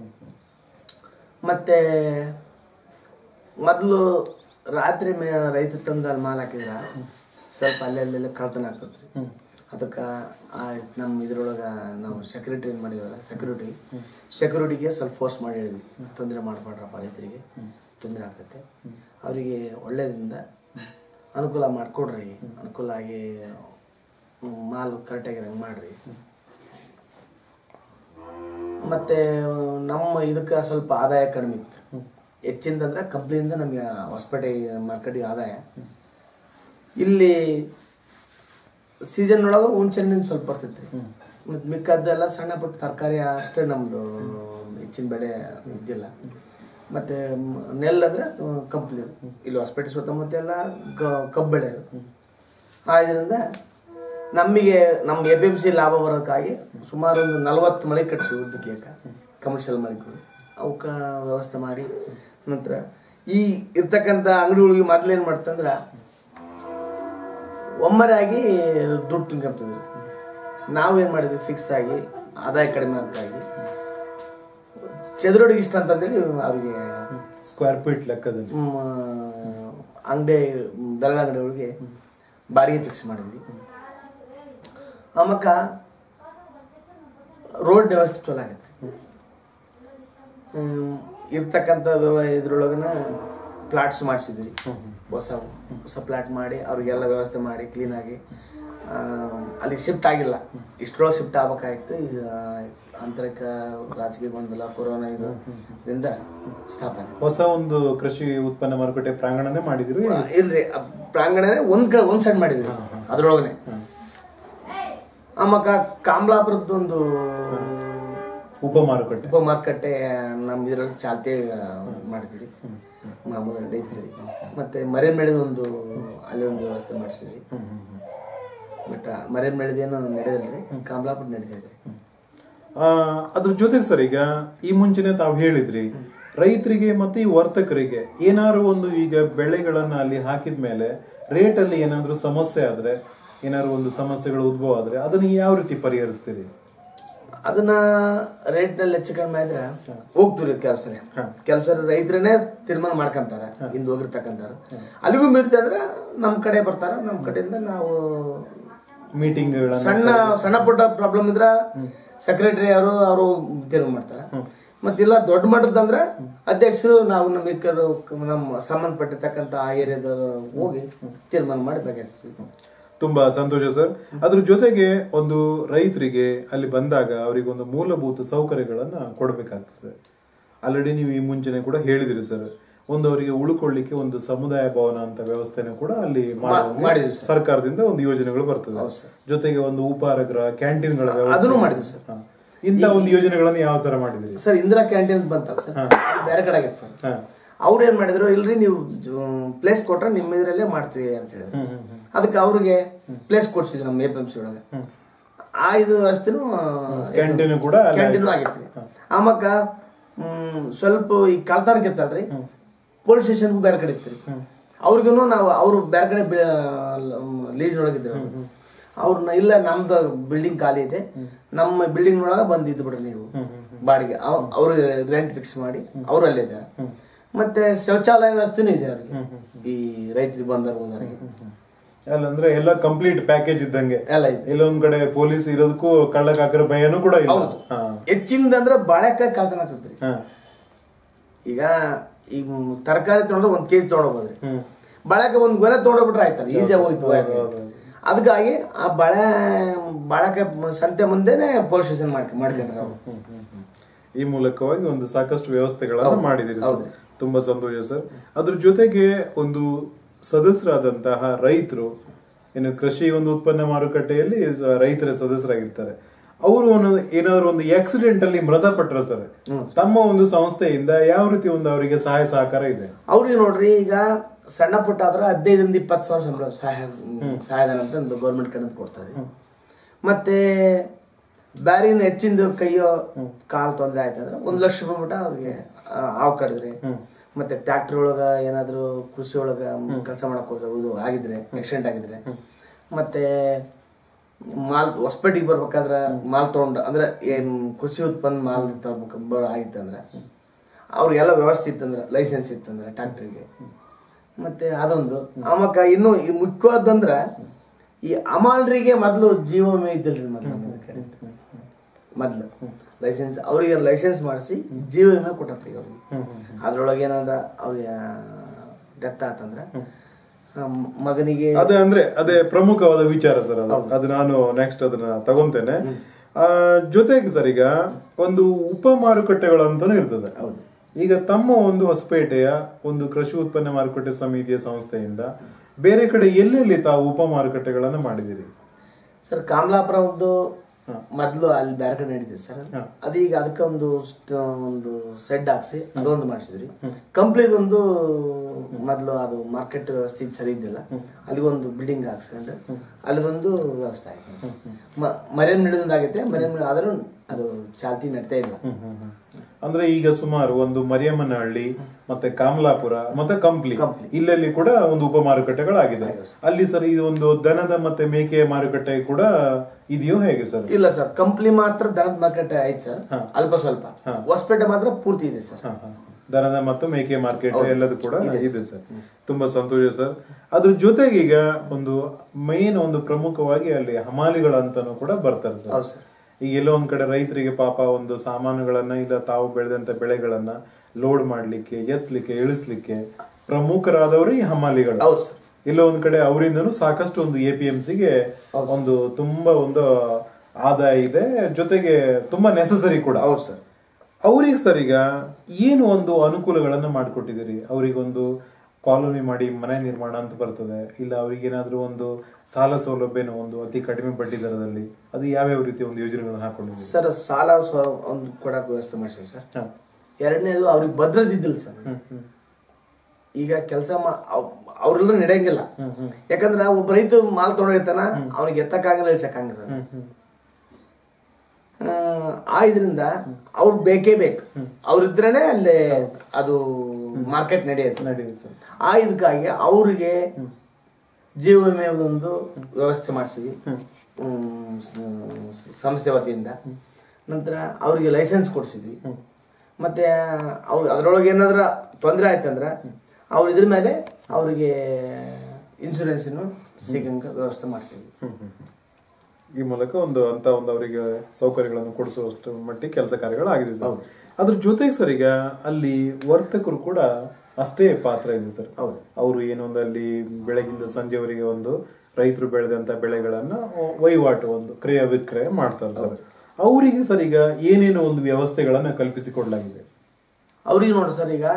ಮತ್ತೆ ಮೊದಲು ರಾತ್ರಿ ಮೇ ರೈತ ತಂದು ಅಲ್ಲಿ ಮಾಲ್ ಹಾಕಿದ್ರೆ ಸ್ವಲ್ಪ ಅಲ್ಲೆಲ್ಲೆಲ್ಲ ಕಳ್ತನ ಆಗ್ತದ್ರಿ. ಅದಕ್ಕೆ ನಮ್ಮ ಇದ್ರೊಳಗೆ ನಾವು ಸೆಕ್ಯೂರಿಟಿ ಏನು ಮಾಡಿದ್ವಲ್ಲ, ಸೆಕ್ಯೂರಿಟಿ ಸೆಕ್ಯೂರಿಟಿಗೆ ಸ್ವಲ್ಪ ಫೋರ್ಸ್ ಮಾಡಿ ಹೇಳಿದ್ವಿ, ತೊಂದರೆ ಮಾಡಬೇಡ್ರಪ್ಪ, ರೈತರಿಗೆ ತೊಂದರೆ ಆಗ್ತೈತೆ, ಅವರಿಗೆ ಒಳ್ಳೇದಿಂದ ಅನುಕೂಲ ಮಾಡಿಕೊಡ್ರಿ, ಅನುಕೂಲ ಆಗಿ ಮಾಲು ಕರೆಕ್ಟಾಗಿರಂಗೆ ಮಾಡಿರಿ. ಮತ್ತು ನಮ್ಮ ಇದಕ್ಕೆ ಸ್ವಲ್ಪ ಆದಾಯ ಕಡಿಮೆ ಇತ್ತು. ಹೆಚ್ಚಿಂದಂದ್ರೆ ಕಂಪ್ನಿಯಿಂದ ನಮಗೆ ಹೊಸಪೇಟೆ ಮಾರ್ಕೆಟಿಗೆ ಆದಾಯ. ಇಲ್ಲಿ ಸೀಸನ್ ಒಳಗೆ ಹುಣ್ಸೆಹಣ್ಣಿನ ಸ್ವಲ್ಪ ಬರ್ತೈತೆ ರೀ. ಮತ್ತು ಮಿಕ್ಕದ್ದೆಲ್ಲ ಸಣ್ಣ ಪುಟ್ಟ ತರಕಾರಿ ಅಷ್ಟೇ ನಮ್ಮದು, ಹೆಚ್ಚಿನ ಬೆಳೆ ಇದ್ದಿಲ್ಲ. ಮತ್ತು ನೆಲ್ಲು ಅಂದರೆ ಕಂಪ್ನಿ ಇಲ್ಲಿ ಹೊಸಪೇಟೆ ಸುತ್ತಮುತ್ತ ಎಲ್ಲ ಕಬ್ಬು ಬೆಳೆಯೋರು. ಆ ಇದರಿಂದ ನಮಗೆ ನಮ್ಮ ಎ ಪಿ ಎಮ್ ಸಿ ಲಾಭ ಬರೋಕ್ಕಾಗಿ ಸುಮಾರು ಒಂದು ನಲ್ವತ್ತು ಮಳೆ ಕಟ್ಟಿಸಿ ಉದ್ದಕ್ಕೆ ಕಮರ್ಷಿಯಲ್ ಮಳೆಗಳು ಅವಕ್ಕೆ ವ್ಯವಸ್ಥೆ ಮಾಡಿ, ನಂತರ ಈ ಇರ್ತಕ್ಕಂಥ ಅಂಗಡಿಗಳಿಗೆ ಮೊದಲೇನು ಮಾಡ್ತಂದ್ರೆ ಒಮ್ಮರಾಗಿ ದುಡ್ಡು ತುಂಬ್ತಿದ್ರು. ನಾವೇನು ಮಾಡಿದ್ವಿ, ಫಿಕ್ಸ್ ಆಗಿ ಆದಾಯ ಕಡಿಮೆ ಅಂತಾಗಿ ಚದುರೋಡಿಗೆ ಇಷ್ಟ ಅಂತಂದೇಳಿ ಅವ್ರಿಗೆ ಸ್ಕ್ವೇರ್ ಫೀಟ್ ಲೆಕ್ಕದಲ್ಲಿ ಅಂಗಡಿ ದಲ್ಲಾಳ ಅಂಗಡಿಗಳಿಗೆ ಬಾಡಿಗೆ ಫಿಕ್ಸ್ ಮಾಡಿದ್ವಿ. ಆಮಕ್ಕ ರೋಡ್ ವ್ಯವಸ್ಥೆ ಚಲೋ ಆಗೈತೆ. ಇರ್ತಕ್ಕಂಥ ವ್ಯವ ಇದ್ರೊಳಗನ ಪ್ಲಾಟ್ಸ್ ಮಾಡಿಸಿದ್ವಿ, ಹೊಸ ಹೊಸ ಪ್ಲಾಟ್ ಮಾಡಿ ಅವ್ರಿಗೆಲ್ಲ ವ್ಯವಸ್ಥೆ ಮಾಡಿ ಕ್ಲೀನಾಗಿ ಅಲ್ಲಿಗೆ ಶಿಫ್ಟ್ ಆಗಿಲ್ಲ. ಇಷ್ಟರೊಳಗೆ ಶಿಫ್ಟ್ ಆಗ್ಬೇಕಾಯ್ತು. ಈಗ ಆಂತರಿಕ ರಾಜಕೀಯ ಗೊಂದಲ, ಕೊರೋನಾ ಇದರಿಂದ ಸ್ಟಾಪ್ ಆಗಿದೆ. ಹೊಸ ಒಂದು ಕೃಷಿ ಉತ್ಪನ್ನ ಮಾರುಕಟ್ಟೆ ಪ್ರಾಂಗಣನೇ ಮಾಡಿದ್ರಿ? ಇಲ್ರಿ, ಪ್ರಾಂಗಣನೇ ಒಂದ್ ಕ ಒಂದ್ ಸೈಡ್ ಮಾಡಿದ್ವಿ ಅದ್ರೊಳಗನೆ. ಆಮಕ್ಕ ಕಾಮಲಾಪುರದೊಂದು ಉಪ ಮಾರುಕಟ್ಟೆ ಉಪ ಮಾರುಕಟ್ಟೆ ನಮ್ಮ ಇದ್ರಲ್ಲಿ ಚಾಲ್ತಿ ಮಾಡಿದ್ವಿ, ಮಾಮೂಲಿ ನಡೀತಿದ್ವಿ. ಮತ್ತೆ ಮರೇನ್ ಮೇಳಿದ ಒಂದು ಅಲ್ಲಿ ಒಂದು ವ್ಯವಸ್ಥೆ ಮಾಡಿಸಿದ್ವಿ. ಬಟ್ ಮರೇನ್ ಮೇಳಿದೇನು ನಡೆದಿಲ್ರಿ, ಕಾಮಲಾಪುರ ನಡೀತಿದ್ರಿ. ಅದ್ರ ಜೊತೆಗೆ ಸರ್, ಈಗ ಈ ಮುಂಚೆನೆ ತಾವು ಹೇಳಿದ್ರಿ ರೈತರಿಗೆ ಮತ್ತೆ ಈ ವರ್ತಕರಿಗೆ ಏನಾದ್ರು ಒಂದು ಈಗ ಬೆಳೆಗಳನ್ನ ಅಲ್ಲಿ ಹಾಕಿದ ಮೇಲೆ ರೇಟ್ ಅಲ್ಲಿ ಏನಾದ್ರು ಸಮಸ್ಯೆ ಆದ್ರೆ, ಏನಾದ್ರು ಒಂದು ಸಮಸ್ಯೆಗಳು ಉದ್ಭವ ಆದ್ರೆ ಅದನ್ನ ಯಾವ ರೀತಿ ಪರಿಹರಿಸ್ತೀರಿ? ಅದನ್ನ ರೇಟ್ ನಲ್ಲಿ ಹೆಚ್ಚು ಕಡಿಮೆ ಆದ್ರೆ ಹೋಗ್ತೀವಿ. ಕೆಲಸ ಕೆಲಸ ರೈತರನ್ನೇ ತೀರ್ಮಾನ ಮಾಡ್ಕೊಂತಾರ, ಹಿಂದ್ ಹೋಗಿರ್ತಕ್ಕಂತಾರ. ಅಲ್ಲಿಗೂ ಮೀರ್ತಿ ಅಂದ್ರೆ ನಮ್ ಕಡೆ ಬರ್ತಾರ, ನಮ್ ಕಡೆಯಿಂದ ನಾವು ಮೀಟಿಂಗ್ ಸಣ್ಣ ಸಣ್ಣ ಪುಟ್ಟ ಪ್ರಾಬ್ಲಮ್ ಇದ್ರ ಸೆಕ್ರೆಟರಿ ಅವರು ಅವರು ತೀರ್ಮಾನ ಮಾಡ್ತಾರ. ಮತ್ತಿಲ್ಲ ದೊಡ್ಡ ಮಟ್ಟದಂದ್ರೆ ಅಧ್ಯಕ್ಷರು ನಾವು ನಮ್ಮಿಕ್ಕರು ನಮ್ಮ ಸಂಬಂಧಪಟ್ಟಿರ್ತಕ್ಕಂಥ ಆ ಏರಿಯಾದವರು ಹೋಗಿ ತೀರ್ಮಾನ ಮಾಡಿ ಬಗೆಹರಿಸ್ತೀವಿ. ತುಂಬಾ ಸಂತೋಷ ಸರ್. ಅದ್ರ ಜೊತೆಗೆ ಒಂದು ರೈತರಿಗೆ ಅಲ್ಲಿ ಬಂದಾಗ ಅವರಿಗೆ ಒಂದು ಮೂಲಭೂತ ಸೌಕರ್ಯಗಳನ್ನ ಕೊಡ್ಬೇಕಾಗ್ತದೆ. ಆಲ್ರೆಡಿ ನೀವು ಈ ಮುಂಚೆನೆ ಕೂಡ ಹೇಳಿದಿರಿ ಸರ್, ಒಂದು ಅವರಿಗೆ ಉಳ್ಕೊಳ್ಳಿಕ್ಕೆ ಒಂದು ಸಮುದಾಯ ಭವನ ಅಂತ ವ್ಯವಸ್ಥೆನ ಕೂಡ ಅಲ್ಲಿ ಮಾಡಿ ಸರ್ಕಾರದಿಂದ ಒಂದು ಯೋಜನೆಗಳು ಬರ್ತದೆ. ಜೊತೆಗೆ ಒಂದು ಉಪಹಾರ ಗೃಹ, ಕ್ಯಾಂಟೀನ್ಗಳ ಅದನ್ನು ಮಾಡಿದ್ವಿ ಸರ್. ಇಂತ ಒಂದು ಯೋಜನೆಗಳನ್ನ ಯಾವ ತರ ಮಾಡಿದ್ರಿ ಸರ್? ಇಂದಿರಾ ಕ್ಯಾಂಟೀನ್ ಬಂತಲ್ಲ ಸರ್, ಬೇರೆ ಕಡೆ ಆಗೈತೆ ಸರ್. ಅವ್ರು ಏನ್ ಮಾಡಿದ್ರು, ಇಲ್ರಿ ನೀವು ಪ್ಲೇಸ್ ಕೊಟ್ರೆ ನಿಮ್ಮ ಇದ್ರಲ್ಲೇ ಮಾಡ್ತೀವಿ ಅಂತ ಹೇಳಿದ್ರು. ಅದಕ್ಕೆ ಅವ್ರಿಗೆ ಪ್ಲೇಸ್ ಕೊಡ್ಸಿದ್ರು ನಮ್ಮ ಎ ಪಿ ಎಂ ಸಿ ಒಳಗೆ. ಆ ಇದು ವ್ಯವಸ್ಥೆನೂ ಕ್ಯಾಂಟೀನ್ ಕೂಡ ಕ್ಯಾಂಟೀನು ಆಗೈತ್ರಿ. ಆಮಕ್ಕ ಹ್ಮ್ ಸ್ವಲ್ಪ ಈ ಕಳ್ತಾರಕ್ಕೆ ಇತ್ತಲ್ರಿ, ಪೊಲೀಸ್ ಸ್ಟೇಷನ್ಗೂ ಬೇರೆ ಕಡೆ ಇತ್ತು. ಅವ್ರಿಗೂ ನಾವು ಅವ್ರು ಬೇರೆ ಕಡೆ ಲೀಸ್ ಒಳಗಿದ್ರು. ಅವ್ರನ್ನ ಇಲ್ಲ ನಮ್ದು ಬಿಲ್ಡಿಂಗ್ ಖಾಲಿ ಇದೆ, ನಮ್ಮ ಬಿಲ್ಡಿಂಗ್ ಒಳಗ ಬಂದ್ ಇದ್ದು ಬಿಡ್ರಿ ನೀವು ಬಾಡಿಗೆ, ಅವ್ರಿಗೆ ರೆಂಟ್ ಫಿಕ್ಸ್ ಮಾಡಿ ಅವ್ರು ಅಲ್ಲೇ ಇದ್ದಾರೆ. ಮತ್ತೆ ಶೌಚಾಲಯ ವ್ಯವಸ್ಥೆನೂ ಇದೆ ಅವ್ರಿಗೆ, ಈ ರೈತರಿಗೆ ಬಂದವ್ರು ಹೋದವರಿಗೆ. ಅಲ್ಲಂದ್ರೆ ಎಲ್ಲ ಕಂಪ್ಲೀಟ್ ಪ್ಯಾಕೇಜ್ ಇದ್ದಂಗೆ ಎಲ್ಲ ಇದೆ. ಇಲ್ಲೊಂದ್ ಕಡೆ ಪೊಲೀಸ್ ಇರೋದಕ್ಕೂ ಕಳ್ಳಕ್ ಹಾಕಿರೋ ಭಯನೂ ಕೂಡ ಇಲ್ಲ. ಹೆಚ್ಚಿಂದ ಅಂದ್ರೆ ಬಾಳೆಕಾಯಿ ಕಳ್ತನ ಆಗ್ತದ್ರಿ. ಈಗ ಈಗ ತರಕಾರಿ ತಗೊಂಡ್ರೆ ಒಂದ್ ಕೆಜಿ ತಗೊಂಡೋಗ್ಬೋದ್ರಿ, ಬಾಳೆಕಾಯಿ ಒಂದ್ ಗೊನೆ ತಗೊಂಡೋಗ್ಬಿಟ್ರೆ ಆಯ್ತಲ್ಲ, ಈಜಿಯಾಗಿ ಹೋಯ್ತು. ಅದಕ್ಕಾಗಿ ಆ ಬಾಳೆ ಬಾಳೆಕಾಯಿ ಸಂತೆ ಮುಂದೆನೆ ಪೊಲೀಸ್ ಸ್ಟೇಷನ್ ಮಾಡ್ಕ ಮಾಡ್ಕೊಂಡ್ರೆ ಅವ್ರು. ಈ ಮೂಲಕವಾಗಿ ಒಂದು ಸಾಕಷ್ಟು ವ್ಯವಸ್ಥೆಗಳನ್ನ ಮಾಡಿದಿರಿ. ತುಂಬಾ ಸಂತೋಷ ಸರ್. ಅದ್ರ ಜೊತೆಗೆ ಒಂದು ಸದಸ್ಯರಾದಂತಹ ರೈತರು, ಏನು ಕೃಷಿ ಒಂದು ಉತ್ಪನ್ನ ಮಾರುಕಟ್ಟೆಯಲ್ಲಿ ರೈತರ ಸದಸ್ಯರಾಗಿರ್ತಾರೆ, ಅವರು ಏನಾದ್ರು ಒಂದು ಆಕ್ಸಿಡೆಂಟ್ ಅಲ್ಲಿ ಮೃತಪಟ್ರ ಸರ್, ತಮ್ಮ ಒಂದು ಸಂಸ್ಥೆಯಿಂದ ಯಾವ ರೀತಿ ಒಂದು ಅವರಿಗೆ ಸಹಾಯ ಸಹಕಾರ ಇದೆ? ಅವ್ರಿಗೆ ನೋಡ್ರಿ, ಈಗ ಸಣ್ಣ ಪುಟ್ಟ ಆದ್ರೆ ಹದಿನೈದರಿಂದ ಇಪ್ಪತ್ತು ಸಾವಿರ ಸಂಬಳ ಸಹಾಯ ಸಹಾಯಧನ ಅಂತ ಒಂದು ಗೌರ್ಮೆಂಟ್ ಕಡೆಯಿಂದ ಕೊಡ್ತಾರೆ. ಮತ್ತೆ ಬ್ಯಾರಿನ ಹೆಚ್ಚಿಂದು ಕೈಯೋ ಕಾಲು ತೊಂದರೆ ಆಯ್ತಂದ್ರೆ ಒಂದ್ ಲಕ್ಷ ರೂಪಾಯಿ ಮಟ್ಟ ಅವ್ರಿಗೆ ಹಾವು ಕಡಿದ್ರೆ ಮತ್ತೆ ಟ್ರ್ಯಾಕ್ಟರ್ ಒಳಗ ಏನಾದ್ರು ಕೃಷಿ ಒಳಗ ಕೆಲಸ ಮಾಡಕ್ ಹೋದ್ರೆ ಇದು ಆಗಿದ್ರೆ ಆಕ್ಸಿಡೆಂಟ್ ಆಗಿದ್ರೆ, ಮತ್ತೆ ಮಾಲ್ ಹೊಸಪೇಟೆಗೆ ಬರ್ಬೇಕಾದ್ರೆ ಮಾಲ್ ತಗೊಂಡು ಅಂದ್ರೆ ಏನ್ ಕೃಷಿ ಉತ್ಪನ್ನ ಮಾಲ್ ತಗೋಬೇಕು ಆಗಿತ್ತಂದ್ರೆ ಅವ್ರಿಗೆಲ್ಲ ವ್ಯವಸ್ಥೆ ಇತ್ತಂದ್ರೆ ಲೈಸೆನ್ಸ್ ಇತ್ತಂದ್ರೆ ಟ್ರ್ಯಾಕ್ಟರ್ಗೆ, ಮತ್ತೆ ಅದೊಂದು. ಆಮಕ್ಕ ಇನ್ನು ಮುಖ್ಯವಾದಂದ್ರ ಈ ಅಮಾಲ್ರಿಗೆ ಮೊದ್ಲು ಜೀವ ವಿಮೆ ಇದ್ದಿಲ್ರಿ ಮೊದ್ಲು ಮೊದ್ಲು ಲೈಸೆನ್ಸ್ ಅವ್ರಿಗೆ ಲೈಸೆನ್ಸ್ ಮಾಡಿಸಿ ಜೀವ ವಿಮೆ ಕೊಟ್ಟತ್ರಿ ಅವ್ರಿಗೆ. ಅದ್ರೊಳಗೆ ಏನಾದ್ರ ಅವ್ರಿಗೆ ಡೆತ್ ಆತಂದ್ರ ಮಗನಿಗೆ ಅದೇ ಅಂದ್ರೆ ಅದೇ ಪ್ರಮುಖವಾದ ವಿಚಾರ ಸರ್. ಅದು ಅದು ನಾನು ನೆಕ್ಸ್ಟ್ ಅದನ್ನ ತಗೊಂತೇನೆ. ಆ ಜೊತೆಗೆ ಸರ್ ಈಗ ಒಂದು ಉಪ ಮಾರುಕಟ್ಟೆಗಳು ಅಂತಾನು ಇರ್ತದೆ. ಈಗ ತಮ್ಮ ಒಂದು ಹೊಸಪೇಟೆಯ ಒಂದು ಕೃಷಿ ಉತ್ಪನ್ನ ಮಾರುಕಟ್ಟೆ ಸಮಿತಿಯ ಸಂಸ್ಥೆಯಿಂದ ಬೇರೆ ಕಡೆ ಎಲ್ಲೆಲ್ಲಿ ತಾವು ಉಪ ಮಾರುಕಟ್ಟೆಗಳನ್ನ ಮಾಡಿದಿರಿ ಸರ್? ಕಮಲಾಪುರ ಒಂದು ಮೊದ್ಲು ಅಲ್ಲಿ ಬೇರೆ ಕಡೆ ನಡೀತಿದೆ ಸರ್. ಅದೀಗ ಅದಕ್ಕೆ ಒಂದು ಒಂದು ಸೆಡ್ ಹಾಕ್ಸಿ ಅದೊಂದು ಮಾಡಿಸಿದ್ರಿ. ಕಂಪ್ನಿದೊಂದು ಮೊದ್ಲು ಅದು ಮಾರ್ಕೆಟ್ ವ್ಯವಸ್ಥೆ ಸರಿ ಇದ್ದಿಲ್ಲ, ಅಲ್ಲಿಗೊಂದು ಬಿಲ್ಡಿಂಗ್ ಹಾಕ್ಸ್ಕೊಂಡು ಅಲ್ಲಿದೊಂದು ವ್ಯವಸ್ಥೆ ಆಯ್ತು. ಮರಿಯನ್ ಮಿಡಿದೊಂದು ಆಗೈತೆ, ಮರಿಯನ್ ಆದ್ರೂ ಅದು ಚಾಲ್ತಿ ನಡ್ತಾ ಇಲ್ಲ. ಅಂದ್ರೆ ಈಗ ಸುಮಾರು ಒಂದು ಮರಿಯಮ್ಮನಹಳ್ಳಿ ಮತ್ತೆ ಕಮಲಾಪುರ ಮತ್ತೆ ಕಂಪ್ಲಿ ಇಲ್ಲೆಲ್ಲಿ ಕೂಡ ಒಂದು ಉಪ ಮಾರುಕಟ್ಟೆಗಳಾಗಿದೆ. ಅಲ್ಲಿ ಸರ್ ಇದು ಒಂದು ದನದ ಮತ್ತೆ ಮೇಕೆಯ ಮಾರುಕಟ್ಟೆ ಕೂಡ ಇದೆಯೋ ಹೇಗೆ ಸರ್? ಇಲ್ಲ ಸರ್, ಕಂಪ್ಲಿ ಮಾತ್ರ ದನದ ಮಾರುಕಟ್ಟೆ ಆಯ್ತು ಸರ್, ಅಲ್ಪ ಸ್ವಲ್ಪ. ಹೊಸಪೇಟೆ ಮಾತ್ರ ಪೂರ್ತಿ ಇದೆ ಸರ್. ದನದ ಮತ್ತು ಮೇಕೆ ಮಾರ್ಕೆಟ್ ಎಲ್ಲದೂ ಕೂಡ ಇದೆ ಸರ್. ತುಂಬಾ ಸಂತೋಷ ಸರ್. ಅದ್ರ ಜೊತೆಗೆ ಈಗ ಒಂದು ಮೇನ್ ಒಂದು ಪ್ರಮುಖವಾಗಿ ಅಲ್ಲಿ ಹಮಾಲಿಗಳಂತಾನು ಕೂಡ ಬರ್ತಾರೆ ಸರ್. ಈಗ ಎಲ್ಲೋ ಒಂದ್ ಕಡೆ ರೈತರಿಗೆ ಪಾಪ ಒಂದು ಸಾಮಾನುಗಳನ್ನ ಇಲ್ಲ ತಾವು ಬೆಳೆದಂತ ಬೆಳೆಗಳನ್ನ ಲೋಡ್ ಮಾಡ್ಲಿಕ್ಕೆ, ಎತ್ತಲಿಕ್ಕೆ, ಇಳಿಸ್ಲಿಕ್ಕೆ ಪ್ರಮುಖರಾದವರು ಈ ಹಮಾಲಿಗಳು. ಎಲ್ಲೋ ಒಂದ್ ಕಡೆ ಅವರಿಂದನೂ ಸಾಕಷ್ಟು ಒಂದು ಎ ಪಿ ಎಂ ಸಿಗೆ ಒಂದು ತುಂಬಾ ಒಂದು ಆದಾಯ ಇದೆ, ಜೊತೆಗೆ ತುಂಬಾ ನೆಸಸರಿ ಕೂಡ. ಹೌದು ಸರ್. ಅವ್ರಿಗೆ ಸರ್ ಈಗ ಏನು ಒಂದು ಅನುಕೂಲಗಳನ್ನ ಮಾಡ್ಕೊಟ್ಟಿದ್ದೀರಿ? ಅವ್ರಿಗೊಂದು ಕಾಲೋನಿ ಮಾಡಿ ಮನೆ ನಿರ್ಮಾಣ ಅಂತ ಬರ್ತದೆ, ಇಲ್ಲ ಅವ್ರಿಗೆ ಏನಾದ್ರು ಒಂದು ಸಾಲ ಸೌಲಭ್ಯನೋ ಒಂದು ಅತಿ ಕಡಿಮೆ ಬಡ್ಡಿ ದರದಲ್ಲಿ, ಅದು ಯಾವ್ಯಾವ ರೀತಿ ಒಂದು ಯೋಜನೆಗಳನ್ನ ಹಾಕೊಂಡಿದ್ದೀರಿ ಸರ್? ಸಾಲ ಒಂದು ಕೊಡಕ್ ವ್ಯವಸ್ಥೆ ಮಾಡ್ತೀವಿ ಸರ್. ಎರಡನೇದು ಅವ್ರಿಗೆ ಭದ್ರತೆ ಇದ್ದಿಲ್ಲ ಸರ್. ಈಗ ಕೆಲಸ ಅವ್ರೆಲ್ಲ ನಡೆಯಂಗಿಲ್ಲ, ಯಾಕಂದ್ರೆ ಒಬ್ಬ ರೈತ ಮಾಲ್ ತಗೊಂಡಿರ್ತಾನ, ಅವ್ನಿಗೆ ಎತ್ತಕ್ಕಾಗಲ್ಲ, ಇಳ್ಸಕ್ಕಾಗಲ್ಲ. ಆ ಇದರಿಂದ ಅವ್ರು ಬೇಕೇ ಬೇಕು, ಅವ್ರಿದ್ರೇನೆ ಅಲ್ಲೇ ಅದು ಮಾರ್ಕೆಟ್ ನಡೆಯುತ್ತೆ. ಆ ಇದಕ್ಕಾಗಿ ಅವ್ರಿಗೆ ಜೀವ ವಿಮೆ ಒಂದು ವ್ಯವಸ್ಥೆ ಮಾಡಿಸಿವಿ ಸಂಸ್ಥೆ ವತಿಯಿಂದ. ನಂತರ ಅವ್ರಿಗೆ ಲೈಸೆನ್ಸ್ ಕೊಡ್ಸಿದ್ವಿ. ಮತ್ತೆ ಅವ್ರು ಅದ್ರೊಳಗೆ ಏನಾದ್ರ ತೊಂದರೆ ಆಯ್ತಂದ್ರ ಅವ್ರ ಇದ್ರ ಮೇಲೆ ಅವ್ರಿಗೆ ಇನ್ಶೂರೆನ್ಸ್ ಸಿಗಂಗ ವ್ಯವಸ್ಥೆ ಮಾಡಿಸಿದ್ವಿ. ಈ ಮೂಲಕ ಒಂದು ಅಂತ ಒಂದು ಅವರಿಗೆ ಸೌಕರ್ಯಗಳನ್ನು ಕೊಡಿಸುವಷ್ಟು ಮಟ್ಟಿಗೆ ಕೆಲಸ ಕಾರ್ಯಗಳಾಗಿದೆ ಸರ್. ಅದ್ರ ಜೊತೆಗೆ ಸರ್ ಈಗ ಅಲ್ಲಿ ವರ್ತಕರು ಕೂಡ ಅಷ್ಟೇ ಪಾತ್ರ ಇದೆ ಸರ್. ಅವರು ಏನೊಂದು ಅಲ್ಲಿ ಬೆಳಗಿಂದ ಸಂಜೆವರೆಗೆ ಒಂದು ರೈತರು ಬೆಳೆದಂತ ಬೆಳೆಗಳನ್ನ ವಹಿವಾಟು ಒಂದು ಕ್ರಯ ವಿಕ್ರಯ ಮಾಡ್ತಾರೆ ಸರ್. ಅವರಿಗೆ ಸರ್ ಈಗ ಏನೇನು ಒಂದು ವ್ಯವಸ್ಥೆಗಳನ್ನ ಕಲ್ಪಿಸಿಕೊಡ್ಲಾಗಿದೆ? ಅವ್ರಿಗೆ ನೋಡ್ರಿ ಸರ್, ಈಗ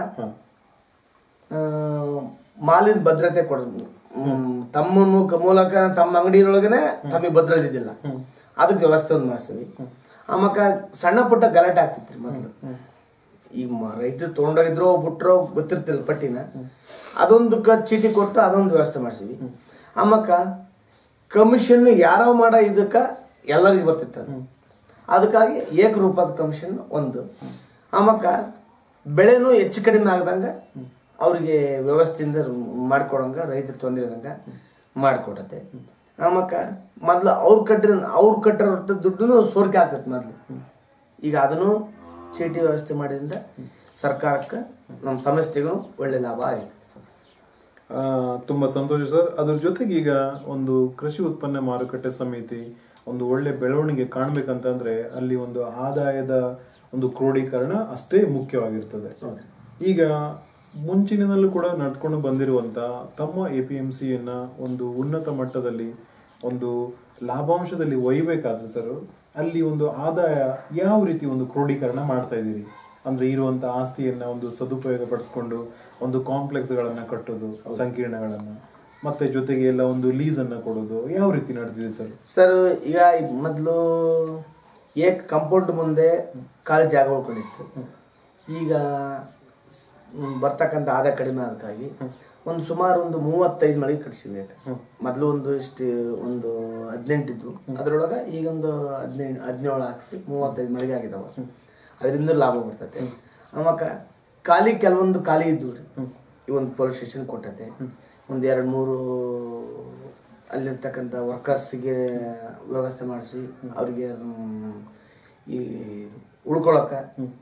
ಮಾಲಿನ ಭದ್ರತೆ ಕೊಡೋದು, ತಮ್ಮ ಮೂಲಕ ತಮ್ಮ ಅಂಗಡಿಯೊಳಗನೆ ತಮಗೆ ಭದ್ರತೆ ಇದ್ದಿಲ್ಲ, ಅದಕ್ಕೆ ವ್ಯವಸ್ಥೆ ಒಂದು ಮಾಡಿಸ್ತೀವಿ. ಆಮಕ ಸಣ್ಣ ಪುಟ್ಟ ಗಲಾಟೆ ಆಗ್ತಿತ್ರಿ ಮೊದ್ಲು. ಈಗ ರೈತರು ತಗೊಂಡೋಗಿದ್ರೋ ಬಿಟ್ರೋ ಗೊತ್ತಿರ್ತಿಲ್ಲ ಪಟ್ಟಿನ, ಅದೊಂದು ಚೀಟಿ ಕೊಟ್ಟು ಅದೊಂದು ವ್ಯವಸ್ಥೆ ಮಾಡ್ತೀವಿ. ಆಮಕ ಕಮಿಷನ್ ಯಾರೋ ಮಾಡೋ ಇದಕ್ಕ ಎಲ್ಲರಿಗೂ ಬರ್ತಿತ್ತು, ಅದಕ್ಕಾಗಿ ಏಕರೂಪದ ಕಮಿಷನ್ ಒಂದು. ಆಮಕ ಬೆಳೆನೂ ಹೆಚ್ಚು ಕಡಿಮೆ ಆಗದಂಗ ಅವ್ರಿಗೆ ವ್ಯವಸ್ಥೆಯಿಂದ ಮಾಡ್ಕೊಡಂಗ, ರೈತರು ತೊಂದರೆ ಇದ್ದಂಗ ಮಾಡಿಕೊಡತ್ತೆ. ಆಮಕ ಮೊದ್ಲು ಅವ್ರು ಕಟ್ಟಿರ ಅವ್ರು ಕಟ್ಟಿರೋ ದುಡ್ಡು ಸೋರಿಕೆ ಆಗ್ತೈತಿ ಮೊದ್ಲು. ಈಗ ಅದನ್ನು ಚೀಟಿ ವ್ಯವಸ್ಥೆ ಮಾಡಿದ್ರಿಂದ ಸರ್ಕಾರಕ್ಕೆ ನಮ್ಮ ಸಂಸ್ಥೆಗೂ ಒಳ್ಳೆ ಲಾಭ ಆಯ್ತು. ತುಂಬಾ ಸಂತೋಷ ಸರ್. ಅದ್ರ ಜೊತೆಗೆ ಈಗ ಒಂದು ಕೃಷಿ ಉತ್ಪನ್ನ ಮಾರುಕಟ್ಟೆ ಸಮಿತಿ ಒಂದು ಒಳ್ಳೆ ಬೆಳವಣಿಗೆ ಕಾಣ್ಬೇಕಂತಂದ್ರೆ ಅಲ್ಲಿ ಒಂದು ಆದಾಯದ ಒಂದು ಕ್ರೋಢೀಕರಣ ಅಷ್ಟೇ ಮುಖ್ಯವಾಗಿರ್ತದೆ. ಈಗ ಮುಂಚಿನಲ್ಲೂ ಕೂಡ ನಡ್ಕೊಂಡು ಬಂದಿರುವಂತ ತಮ್ಮ ಎ ಪಿ ಎಂ ಸಿಯನ್ನ ಒಂದು ಉನ್ನತ ಮಟ್ಟದಲ್ಲಿ ಒಂದು ಲಾಭಾಂಶದಲ್ಲಿ ಒಯ್ಯಬೇಕಾದ್ರೆ ಸರ್ ಅಲ್ಲಿ ಒಂದು ಆದಾಯ ಯಾವ ರೀತಿ ಒಂದು ಕ್ರೋಢೀಕರಣ ಮಾಡ್ತಾ ಇದ್ದೀರಿ? ಅಂದ್ರೆ ಇರುವಂತ ಆಸ್ತಿಯನ್ನ ಒಂದು ಸದುಪಯೋಗ ಪಡಿಸ್ಕೊಂಡು ಒಂದು ಕಾಂಪ್ಲೆಕ್ಸ್ ಗಳನ್ನ ಕಟ್ಟೋದು, ಸಂಕೀರ್ಣಗಳನ್ನ, ಮತ್ತೆ ಜೊತೆಗೆ ಎಲ್ಲ ಒಂದು ಲೀಸ್ ಅನ್ನ ಕೊಡೋದು ಯಾವ ರೀತಿ ನಡೆದಿದೆ ಸರ್? ಸರ್ ಈಗ ಮೊದಲು ಏಕ್ ಕಾಂಪೌಂಡ್ ಮುಂದೆ ಖಾಲಿ ಜಾಗ ಉಳ್ಕೊಂಡಿತ್ತು. ಈಗ ಬರ್ತಕ್ಕಂಥ ಆದಾಯ ಕಡಿಮೆ ಅದಕ್ಕಾಗಿ ಒಂದು ಸುಮಾರು ಒಂದು ಮೂವತ್ತೈದು ಮಳಿಗೆ ಕಟ್ಸಿವಿ. ಮೊದಲು ಒಂದು ಇಷ್ಟು ಒಂದು ಹದಿನೆಂಟಿದ್ವು, ಅದ್ರೊಳಗೆ ಈಗೊಂದು ಹದಿನೆಂಟು ಹದಿನೇಳು ಹಾಕ್ಸಿ ಮೂವತ್ತೈದು ಮಳಿಗೆ ಆಗಿದಾವ. ಅದರಿಂದ ಲಾಭ ಬರ್ತೈತೆ. ಆಮಕ ಖಾಲಿ ಕೆಲವೊಂದು ಖಾಲಿ ಇದ್ದು ರೀ ಈ ಒಂದು ಪೊಲೀಸ್ ಸ್ಟೇಷನ್ ಕೊಟ್ಟೈತೆ. ಒಂದು ಎರಡು ಮೂರು ಅಲ್ಲಿರ್ತಕ್ಕಂಥ ವರ್ಕರ್ಸ್ಗೆ ವ್ಯವಸ್ಥೆ ಮಾಡಿಸಿ ಅವ್ರಿಗೆ ಈ ಉಳ್ಕೊಳಕ್ಕೆ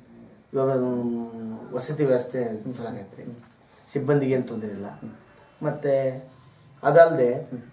ವಸತಿ ವ್ಯವಸ್ಥೆ ಚಲಾಗೈತೆ ರೀ. ಸಿಬ್ಬಂದಿಗೆ ಏನು ತೊಂದರೆ ಇಲ್ಲ. ಮತ್ತು ಅದಲ್ಲದೆ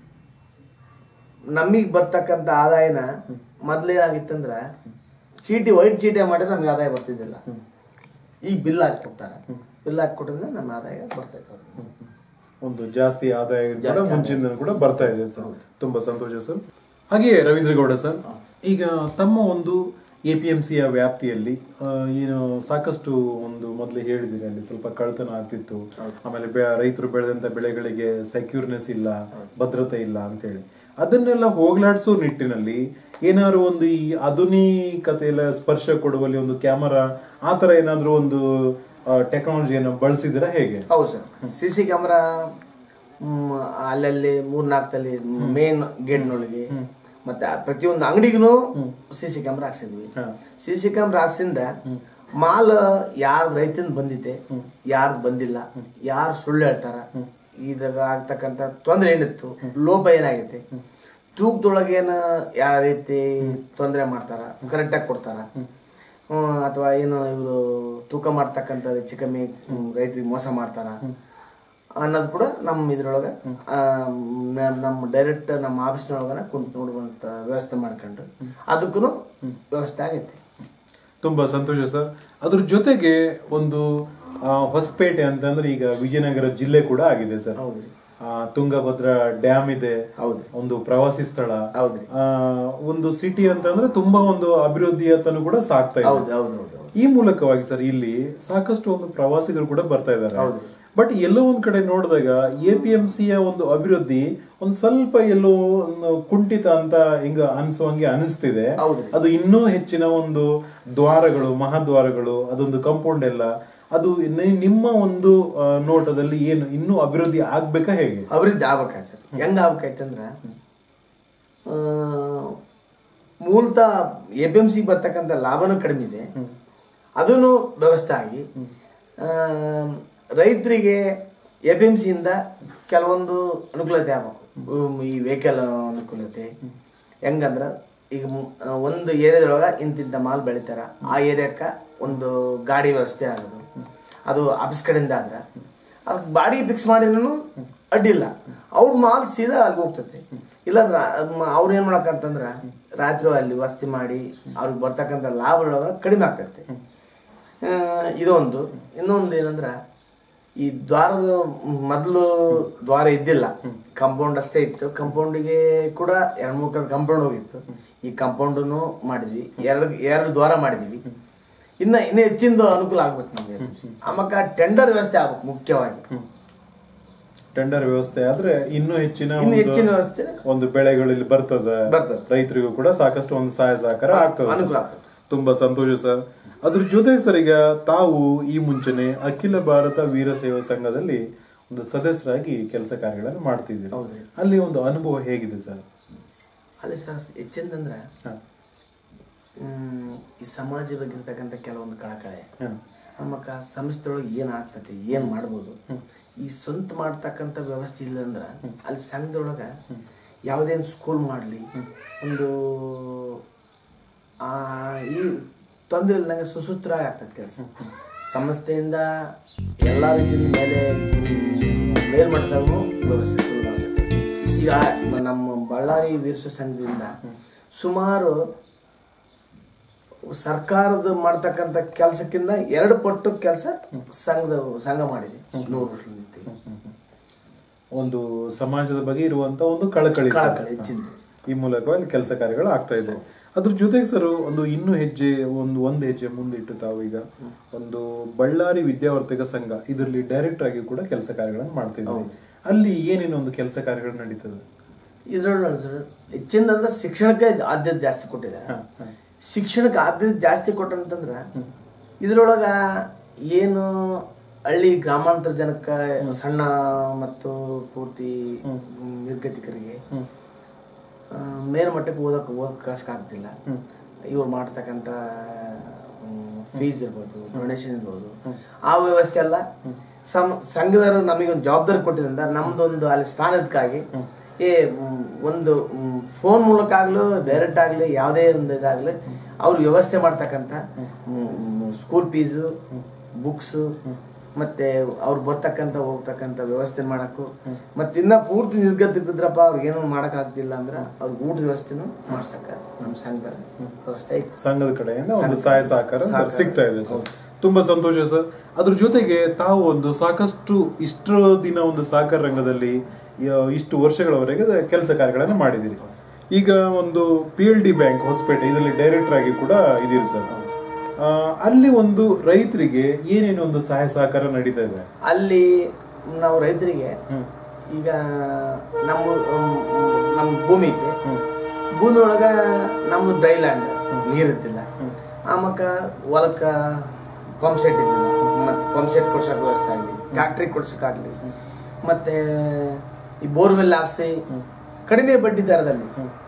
ನಮಗೆ ಬರ್ತಕ್ಕಂಥ ಆದಾಯನ ಮೊದಲೇನಾಗಿತ್ತಂದ್ರೆ ಚೀಟಿ ವೈಟ್ ಚೀಟಿ ಮಾಡಿದ್ರೆ ನಮ್ಗೆ ಆದಾಯ ಬರ್ತಿದ್ದಿಲ್ಲ. ಈಗ ಬಿಲ್ ಹಾಕ್ಕೊಡ್ತಾರೆ. ಬಿಲ್ ಹಾಕ್ಕೊಟ್ಟಿದ್ರೆ ನಮ್ಮ ಆದಾಯ ಬರ್ತೈತೆ ಅವ್ರಿಗೆ. ಒಂದು ಜಾಸ್ತಿ ಆದಾಯ ಮುಂಚಿನ ಕೂಡ ಬರ್ತಾ ಇದೆ ಸರ್. ತುಂಬಾ ಸಂತೋಷ ಸರ್. ಹಾಗೆಯೇ ರವೀಂದ್ರಗೌಡ ಸರ್, ಈಗ ತಮ್ಮ ಒಂದು ಎ ಪಿ ಎಂ ಸಿಯ ವ್ಯಾಪ್ತಿಯಲ್ಲಿ ಏನು ಸಾಕಷ್ಟು ಒಂದು ಮೊದಲೇ ಹೇಳಿದಿರಿ, ಅಲ್ಲಿ ಸ್ವಲ್ಪ ಕಳ್ತನ ಆಗ್ತಿತ್ತು, ಆಮೇಲೆ ರೈತರು ಬೆಳೆದಂತ ಬೆಳೆಗಳಿಗೆ ಸೆಕ್ಯೂರ್ನೆಸ್ ಇಲ್ಲ, ಭದ್ರತೆ ಇಲ್ಲ ಅಂತ ಹೇಳಿ, ಅದನ್ನೆಲ್ಲ ಹೋಗ್ಲಾಡಿಸೋ ನಿಟ್ಟಿನಲ್ಲಿ ಏನಾದ್ರು ಒಂದು ಈ ಆಧುನಿಕತೆಯ ಸ್ಪರ್ಶ ಕೊಡುವಲ್ಲಿ ಒಂದು ಕ್ಯಾಮರಾ ಆ ತರ ಏನಾದ್ರು ಒಂದು ಟೆಕ್ನಾಲಜಿಯನ್ನು ಬಳಸಿದ್ರೆ ಹೇಗೆ? ಹೌದು ಸರ್, ಸಿ ಸಿ ಕ್ಯಾಮ್ರಾ ಅಲ್ಲಲ್ಲಿ ಮೂರ್ ನಾಲ್ಕಲ್ಲಿ ಮೇನ್ ಗೇಟ್ನೊಳಗೆ ಮತ್ತೆ ಪ್ರತಿಯೊಂದು ಅಂಗಡಿಗೂ ಸಿ ಸಿ ಕ್ಯಾಮ್ರಾ ಹಾಕ್ಸಿದ್ವಿ. ಸಿ ಸಿ ಕ್ಯಾಮ್ರಾ ಹಾಕ್ಸಿಂದ ಮಾಲ್ ಯಾರ್ದು ರೈತನ ಬಂದಿದೆ, ಯಾರ್ದು ಬಂದಿಲ್ಲ, ಯಾರು ಸುಳ್ಳು ಹೇಳ್ತಾರ, ಇದ್ರಾಗ ಆಗ್ತಕ್ಕಂಥ ತೊಂದರೆ ಏನಿತ್ತು, ಲೋಪ ಏನಾಗೈತೆ, ತೂಕದೊಳಗೇನು ಯಾವ ರೀತಿ ತೊಂದರೆ ಮಾಡ್ತಾರ, ಕರೆಕ್ಟಾಗಿ ಕೊಡ್ತಾರ, ಅಥವಾ ಏನು ಇವರು ತೂಕ ಮಾಡ್ತಕ್ಕಂಥ ಹೆಚ್ಚು ಕಮ್ಮಿ ರೈತರಿಗೆ ಮೋಸ ಮಾಡ್ತಾರ ಅನ್ನೋದು ಕೂಡ ನಮ್ಮ ಇದ್ರೊಳಗೆ ನಮ್ಮ ಡೈರೆಕ್ಟ್ ನಮ್ಮ ಆಫೀಸ್ನೊಳಗನ ಕುಂತು ನೋಡುವಂಥ ವ್ಯವಸ್ಥೆ ಮಾಡ್ಕೊಂಡು ಅದಕ್ಕೂ ವ್ಯವಸ್ಥೆ ಆಗೈತೆ. ತುಂಬಾ ಸಂತೋಷ ಸರ್. ಅದ್ರ ಜೊತೆಗೆ ಒಂದು ಹೊಸಪೇಟೆ ಅಂತಂದ್ರೆ ಈಗ ವಿಜಯನಗರ ಜಿಲ್ಲೆ ಕೂಡ ಆಗಿದೆ ಸರ್. ಹೌದ್ರಿ. ತುಂಗಭದ್ರಾ ಡ್ಯಾಮ್ ಇದೆ, ಒಂದು ಪ್ರವಾಸಿ ಸ್ಥಳ, ಒಂದು ಸಿಟಿ ಅಂತಂದ್ರೆ ತುಂಬಾ ಒಂದು ಅಭಿವೃದ್ಧಿಯತ್ತನು ಕೂಡ ಸಾಕ್ತಾ ಇದೆ. ಈ ಮೂಲಕವಾಗಿ ಸರ್ ಇಲ್ಲಿ ಸಾಕಷ್ಟು ಒಂದು ಪ್ರವಾಸಿಗರು ಕೂಡ ಬರ್ತಾ ಇದ್ದಾರೆ. ಬಟ್ ಎಲ್ಲೋ ಒಂದ್ ಕಡೆ ನೋಡಿದಾಗ ಎ ಪಿ ಎಂ ಸಿಯ ಒಂದು ಅಭಿವೃದ್ಧಿ ಒಂದ್ ಸ್ವಲ್ಪ ಎಲ್ಲೋ ಕುಂಠಿತ ಅಂತ ಹಿಂಗ ಅನ್ಸುವಂಗೆ ಅನಿಸ್ತಿದೆ. ಅದು ಇನ್ನೂ ಹೆಚ್ಚಿನ ಒಂದು ದ್ವಾರಗಳು, ಮಹಾದ್ವಾರಗಳು, ಅದೊಂದು ಕಾಂಪೌಂಡ್ ಎಲ್ಲ, ಅದು ನಿಮ್ಮ ಒಂದು ನೋಟದಲ್ಲಿ ಏನು ಇನ್ನೂ ಅಭಿವೃದ್ಧಿ ಆಗ್ಬೇಕಾ, ಹೇಗೆ ಅಭಿವೃದ್ಧಿ ಆಗ್ಬೇಕಾ ಸರ್? ಹೆಂಗ ಆಗ್ಬೇಕಾಯ್ತಂದ್ರ ಮೂಲತಃ ಎ ಪಿ ಎಂ ಸಿ ಬರ್ತಕ್ಕಂಥ ಲಾಭನೂ ಕಡಿಮೆ ಇದೆ, ಅದನ್ನು ವ್ಯವಸ್ಥೆ ಆಗಿ ರೈತರಿಗೆ ಎ ಪಿ ಎಂ ಸಿಯಿಂದ ಕೆಲವೊಂದು ಅನುಕೂಲತೆ ಆಗ್ಬೇಕು. ಈ ವೆಹಿಕಲ್ ಅನುಕೂಲತೆ ಹೆಂಗಂದ್ರ ಈಗ ಒಂದು ಏರಿಯಾದೊಳಗ ಇಂತಿಂತ ಮಾಲ್ ಬೆಳಿತಾರ, ಆ ಏರಿಯಾಕ್ಕ ಒಂದು ಗಾಡಿ ವ್ಯವಸ್ಥೆ ಆಗೋದು, ಅದು ಆಫೀಸ್ ಕಡೆಯಿಂದ ಆದ್ರೆ ಅದಕ್ಕೆ ಬಾಡಿಗೆ ಫಿಕ್ಸ್ ಮಾಡಿದ್ರೂ ಅಡ್ಡಿಲ್ಲ, ಅವ್ರ ಮಾಲ್ ಸೀದಾ ಅಲ್ಲಿ ಹೋಗ್ತೈತೆ. ಇಲ್ಲ ಅವ್ರು ಏನು ಮಾಡಕ್ಕಂತಂದ್ರ ರಾತ್ರಿ ಅಲ್ಲಿ ವಸತಿ ಮಾಡಿ ಅವ್ರಿಗೆ ಬರ್ತಕ್ಕಂಥ ಲಾಭಗಳೊಳಗ ಕಡಿಮೆ ಆಗ್ತೈತೆ. ಇದೊಂದು. ಇನ್ನೊಂದು ಏನಂದ್ರ ಈ ದ್ವಾರದ ಮೊದಲು ದ್ವಾರ ಇದ್ದಿಲ್ಲ, ಕಾಂಪೌಂಡ್ ಅಷ್ಟೇ ಇತ್ತು. ಕಾಂಪೌಂಡಿಗೆ ಕೂಡ ಎರಡು ಮೂರು ಕಡೆ ಕಾಂಪೌಂಡ್ ಹೋಗಿತ್ತು. ಈ ಕಾಂಪೌಂಡನ್ನು ಮಾಡಿದ್ವಿ, ಎರಡು ಎರಡು ದ್ವಾರ ಮಾಡಿದ್ವಿ. ಇನ್ನ ಇನ್ನು ಹೆಚ್ಚಿನ ಅನುಕೂಲ ಆಗ್ಬೇಕು ನಮ್ಗೆ. ಆಮಕ್ಕ ಟೆಂಡರ್ ವ್ಯವಸ್ಥೆ ಆಗ್ಬೇಕು. ಮುಖ್ಯವಾಗಿ ಟೆಂಡರ್ ವ್ಯವಸ್ಥೆ ಆದ್ರೆ ಇನ್ನೂ ಹೆಚ್ಚಿನ ಇನ್ನು ಹೆಚ್ಚಿನ ವ್ಯವಸ್ಥೆ ಒಂದು ಬೆಳೆಗಳಲ್ಲಿ ಬರ್ತದೆ, ರೈತರಿಗೂ ಕೂಡ ಸಾಕಷ್ಟು ಒಂದು ಸಹಾಯ ಸಹಕಾರ ಆಗ್ತದೆ, ಅನುಕೂಲ ಆಗ್ತದೆ. ತುಂಬಾ ಸಂತೋಷ ಸರ್. ಅದ್ರ ಜೊತೆಗೆ ಸರ್, ಈಗ ತಾವು ಈ ಮುಂಚೆನೆ ಅಖಿಲ ಭಾರತ ವೀರಶೈವ ಸಂಘದಲ್ಲಿ ಒಂದು ಸದಸ್ಯರಾಗಿ ಕೆಲಸ ಕಾರ್ಯಗಳನ್ನು ಮಾಡ್ತಿದ್ದೀರಿ. ಅಲ್ಲಿ ಒಂದು ಅನುಭವ ಹೇಗಿದೆ ಸರ್? ಅಲ್ಲಿ ಸರ್ ಹೆಚ್ಚಿಂದಂದ್ರೆ ಈ ಸಮಾಜ ಬಗ್ಗೆ ಇರ್ತಕ್ಕಂಥ ಕೆಲವೊಂದು ಕಳಕಳೆ, ಆಮಕ್ಕ ಸಂಸ್ಥೆಯೊಳಗೆ ಏನ್ ಆಗ್ತದೆ, ಏನ್ ಮಾಡ್ಬೋದು, ಈ ಸ್ವಂತ ಮಾಡ್ತಕ್ಕಂಥ ವ್ಯವಸ್ಥೆ ಇಲ್ಲ ಅಂದ್ರ ಅಲ್ಲಿ ಸಂಘದೊಳಗ ಯಾವುದೇನು ಸ್ಕೂಲ್ ಮಾಡ್ಲಿ, ಒಂದು ಆ ಈ ತೊಂದರೆ ಇಲ್ಲ, ನಂಗೆ ಸುಸೂತ್ರವಾಗಿ ಆಗ್ತದೆ ಕೆಲಸ. ಸಂಸ್ಥೆಯಿಂದ ಎಲ್ಲ ರೀತಿಯ ಮೇಲೆ ಮೇಲ್ಮಟ್ಟದಾಗೂ ವ್ಯವಸ್ಥೆ ಸುಲಭ ಆಗ್ತದೆ. ಈಗ ನಮ್ಮ ಬಳ್ಳಾರಿ ವೀರಶೈವ ಸಂಘದಿಂದ ಸುಮಾರು ಸರ್ಕಾರದ ಮಾಡ್ತಕ್ಕಂಥ ಕೆಲಸಕ್ಕಿಂತ ಎರಡು ಪಟ್ಟು ಕೆಲಸ ಸಂಘದ ಸಂಘ ಮಾಡಿದೆ. ನೂರು ವರ್ಷ ಒಂದು ಸಮಾಜದ ಬಗ್ಗೆ ಇರುವಂತ ಒಂದು ಕಳಕಳಿ ಕಳಕಳಿ ಹೆಚ್ಚಿಂದ ಈ ಮೂಲಕವಾಗಿ ಕೆಲಸ ಕಾರ್ಯಗಳು ಆಗ್ತಾ ಇದೆ. ಅದ್ರ ಜೊತೆಗೆ ಸರ್ ಒಂದು ಇನ್ನೂ ಹೆಜ್ಜೆ ಒಂದು ಒಂದು ಹೆಜ್ಜೆ ಮುಂದಿಟ್ಟು ತಾವು ಈಗ ಒಂದು ಬಳ್ಳಾರಿ ವಿದ್ಯಾವರ್ಧಕ ಸಂಘ ಇದರಲ್ಲಿ ಡೈರೆಕ್ಟರ್ ಆಗಿ ಕೂಡ ಕೆಲಸ ಕಾರ್ಯಗಳನ್ನು ಮಾಡ್ತಿದ್ದೀವಿ. ಅಲ್ಲಿ ಏನೇನು ಒಂದು ಕೆಲಸ ಕಾರ್ಯಗಳು ನಡೀತದೆ ಇದ್ರೊಳಗೆ ಸರ್? ಹೆಚ್ಚಿಂದ ಅಂದ್ರೆ ಶಿಕ್ಷಣಕ್ಕೆ ಆದ್ಯತೆ ಜಾಸ್ತಿ ಕೊಟ್ಟಿದ್ದಾರೆ. ಶಿಕ್ಷಣಕ್ಕೆ ಆದ್ಯತೆ ಜಾಸ್ತಿ ಕೊಟ್ಟಂತಂದ್ರ ಇದ್ರೊಳಗ ಏನು ಹಳ್ಳಿ ಗ್ರಾಮಾಂತರ ಜನಕ್ಕೆ, ಸಣ್ಣ ಮತ್ತು ಪೂರ್ತಿ ನಿರ್ಗತಿಕರಿಗೆ ಮೇಲ್ಮಟ್ಟಕ್ಕೆ ಓದಕ್ಕೆ ಓದಕ್ಕೆ ಕಳ್ಸಕ್ಕಾಗ್ತಿಲ್ಲ. ಇವ್ರು ಮಾಡ್ತಕ್ಕಂಥ ಫೀಸ್ ಇರ್ಬೋದು, ಡೊನೇಷನ್ ಇರ್ಬೋದು, ಆ ವ್ಯವಸ್ಥೆ ಎಲ್ಲ ಸಂ ಸಂಘದವರು ನಮಗೊಂದು ಜವಾಬ್ದಾರಿ ಕೊಟ್ಟಿದ್ರಿಂದ ನಮ್ದೊಂದು ಅಲ್ಲಿ ಸ್ಥಾನದಕ್ಕಾಗಿ ಏ ಒಂದು ಫೋನ್ ಮೂಲಕ ಆಗ್ಲೂ ಡೈರೆಕ್ಟ್ ಆಗಲಿ ಯಾವುದೇ ಒಂದು ಇದಾಗಲಿ ಅವ್ರು ವ್ಯವಸ್ಥೆ ಮಾಡ್ತಕ್ಕಂಥ ಸ್ಕೂಲ್ ಫೀಸು, ಬುಕ್ಸು, ಮತ್ತೆ ಅವ್ರು ಬರ್ತಕ್ಕಂಥ ಹೋಗ್ತಕ್ಕಂಥ ವ್ಯವಸ್ಥೆ ಮಾಡಕ್ಕೂ, ಮತ್ತೆ ಇನ್ನ ಪೂರ್ತಿ ನಿರ್ಗತಿದ್ರಪ್ಪ ಅವ್ರಿಗೇನು ಮಾಡಕ್ ಆಗ್ತಿಲ್ಲ ಅಂದ್ರೆ ಅವ್ರಿಗೆ ಊಟದ ವ್ಯವಸ್ಥೆನೂ ಮಾಡ್ಸಕ್ಕ ನಮ್ಮ ಸಂಘದ ವ್ಯವಸ್ಥೆ ಐತಿ. ಸಂಘದ ಕಡೆಯಿಂದ ಒಂದು ಸಹಾಯ ಸಹಕಾರ ಸಿಗ್ತಾ ಇದೆ ಸರ್. ತುಂಬಾ ಸಂತೋಷ ಸರ್. ಅದ್ರ ಜೊತೆಗೆ ತಾವು ಒಂದು ಸಾಕಷ್ಟು ಇಷ್ಟು ದಿನ ಒಂದು ಸಹಕಾರ ರಂಗದಲ್ಲಿ ಇಷ್ಟು ವರ್ಷಗಳವರೆಗೆ ಕೆಲಸ ಕಾರ್ಯಗಳನ್ನು ಮಾಡಿದಿರಿ. ಈಗ ಒಂದು P L D bank Hospete ಇದರಲ್ಲಿ ಡೈರೆಕ್ಟರ್ ಆಗಿ ಕೂಡ ಇದೀರಿ ಸರ್. ಅಲ್ಲಿ ಒಂದು ರೈತರಿಗೆ ಏನೇನು ಒಂದು ಸಹಾಯ ಸಹಕಾರ ನಡೀತಾ ಇದೆ? ಅಲ್ಲಿ ನಾವು ರೈತರಿಗೆ ಈಗ ನಮ್ಮ ನಮ್ಮ ಭೂಮಿ ಐತೆ, ಭೂಮಿ ಒಳಗ ನಮ್ಮ ಡ್ರೈ ಲ್ಯಾಂಡ್ ನೀರಿದ್ದಿಲ್ಲ, ಆಮಕ್ಕ ಹೊಲಕ್ಕ ಪಂಪ್ ಸೆಟ್ ಇದ್ದಿಲ್ಲ, ಮತ್ತೆ ಪಂಪ್ ಸೆಟ್ ಕೊಡ್ಸಕ್ ವ್ಯವಸ್ಥೆ ಆಗಲಿ, ಫ್ಯಾಕ್ಟ್ರಿ ಕೊಡ್ಸಕ್ಕಾಗ್ಲಿ, ಮತ್ತೆ ಈ ಬೋರ್ವೆಲ್ ಹಾಕ್ಸಿ ಕಡಿಮೆ ಬಡ್ಡಿ ದರದಲ್ಲಿ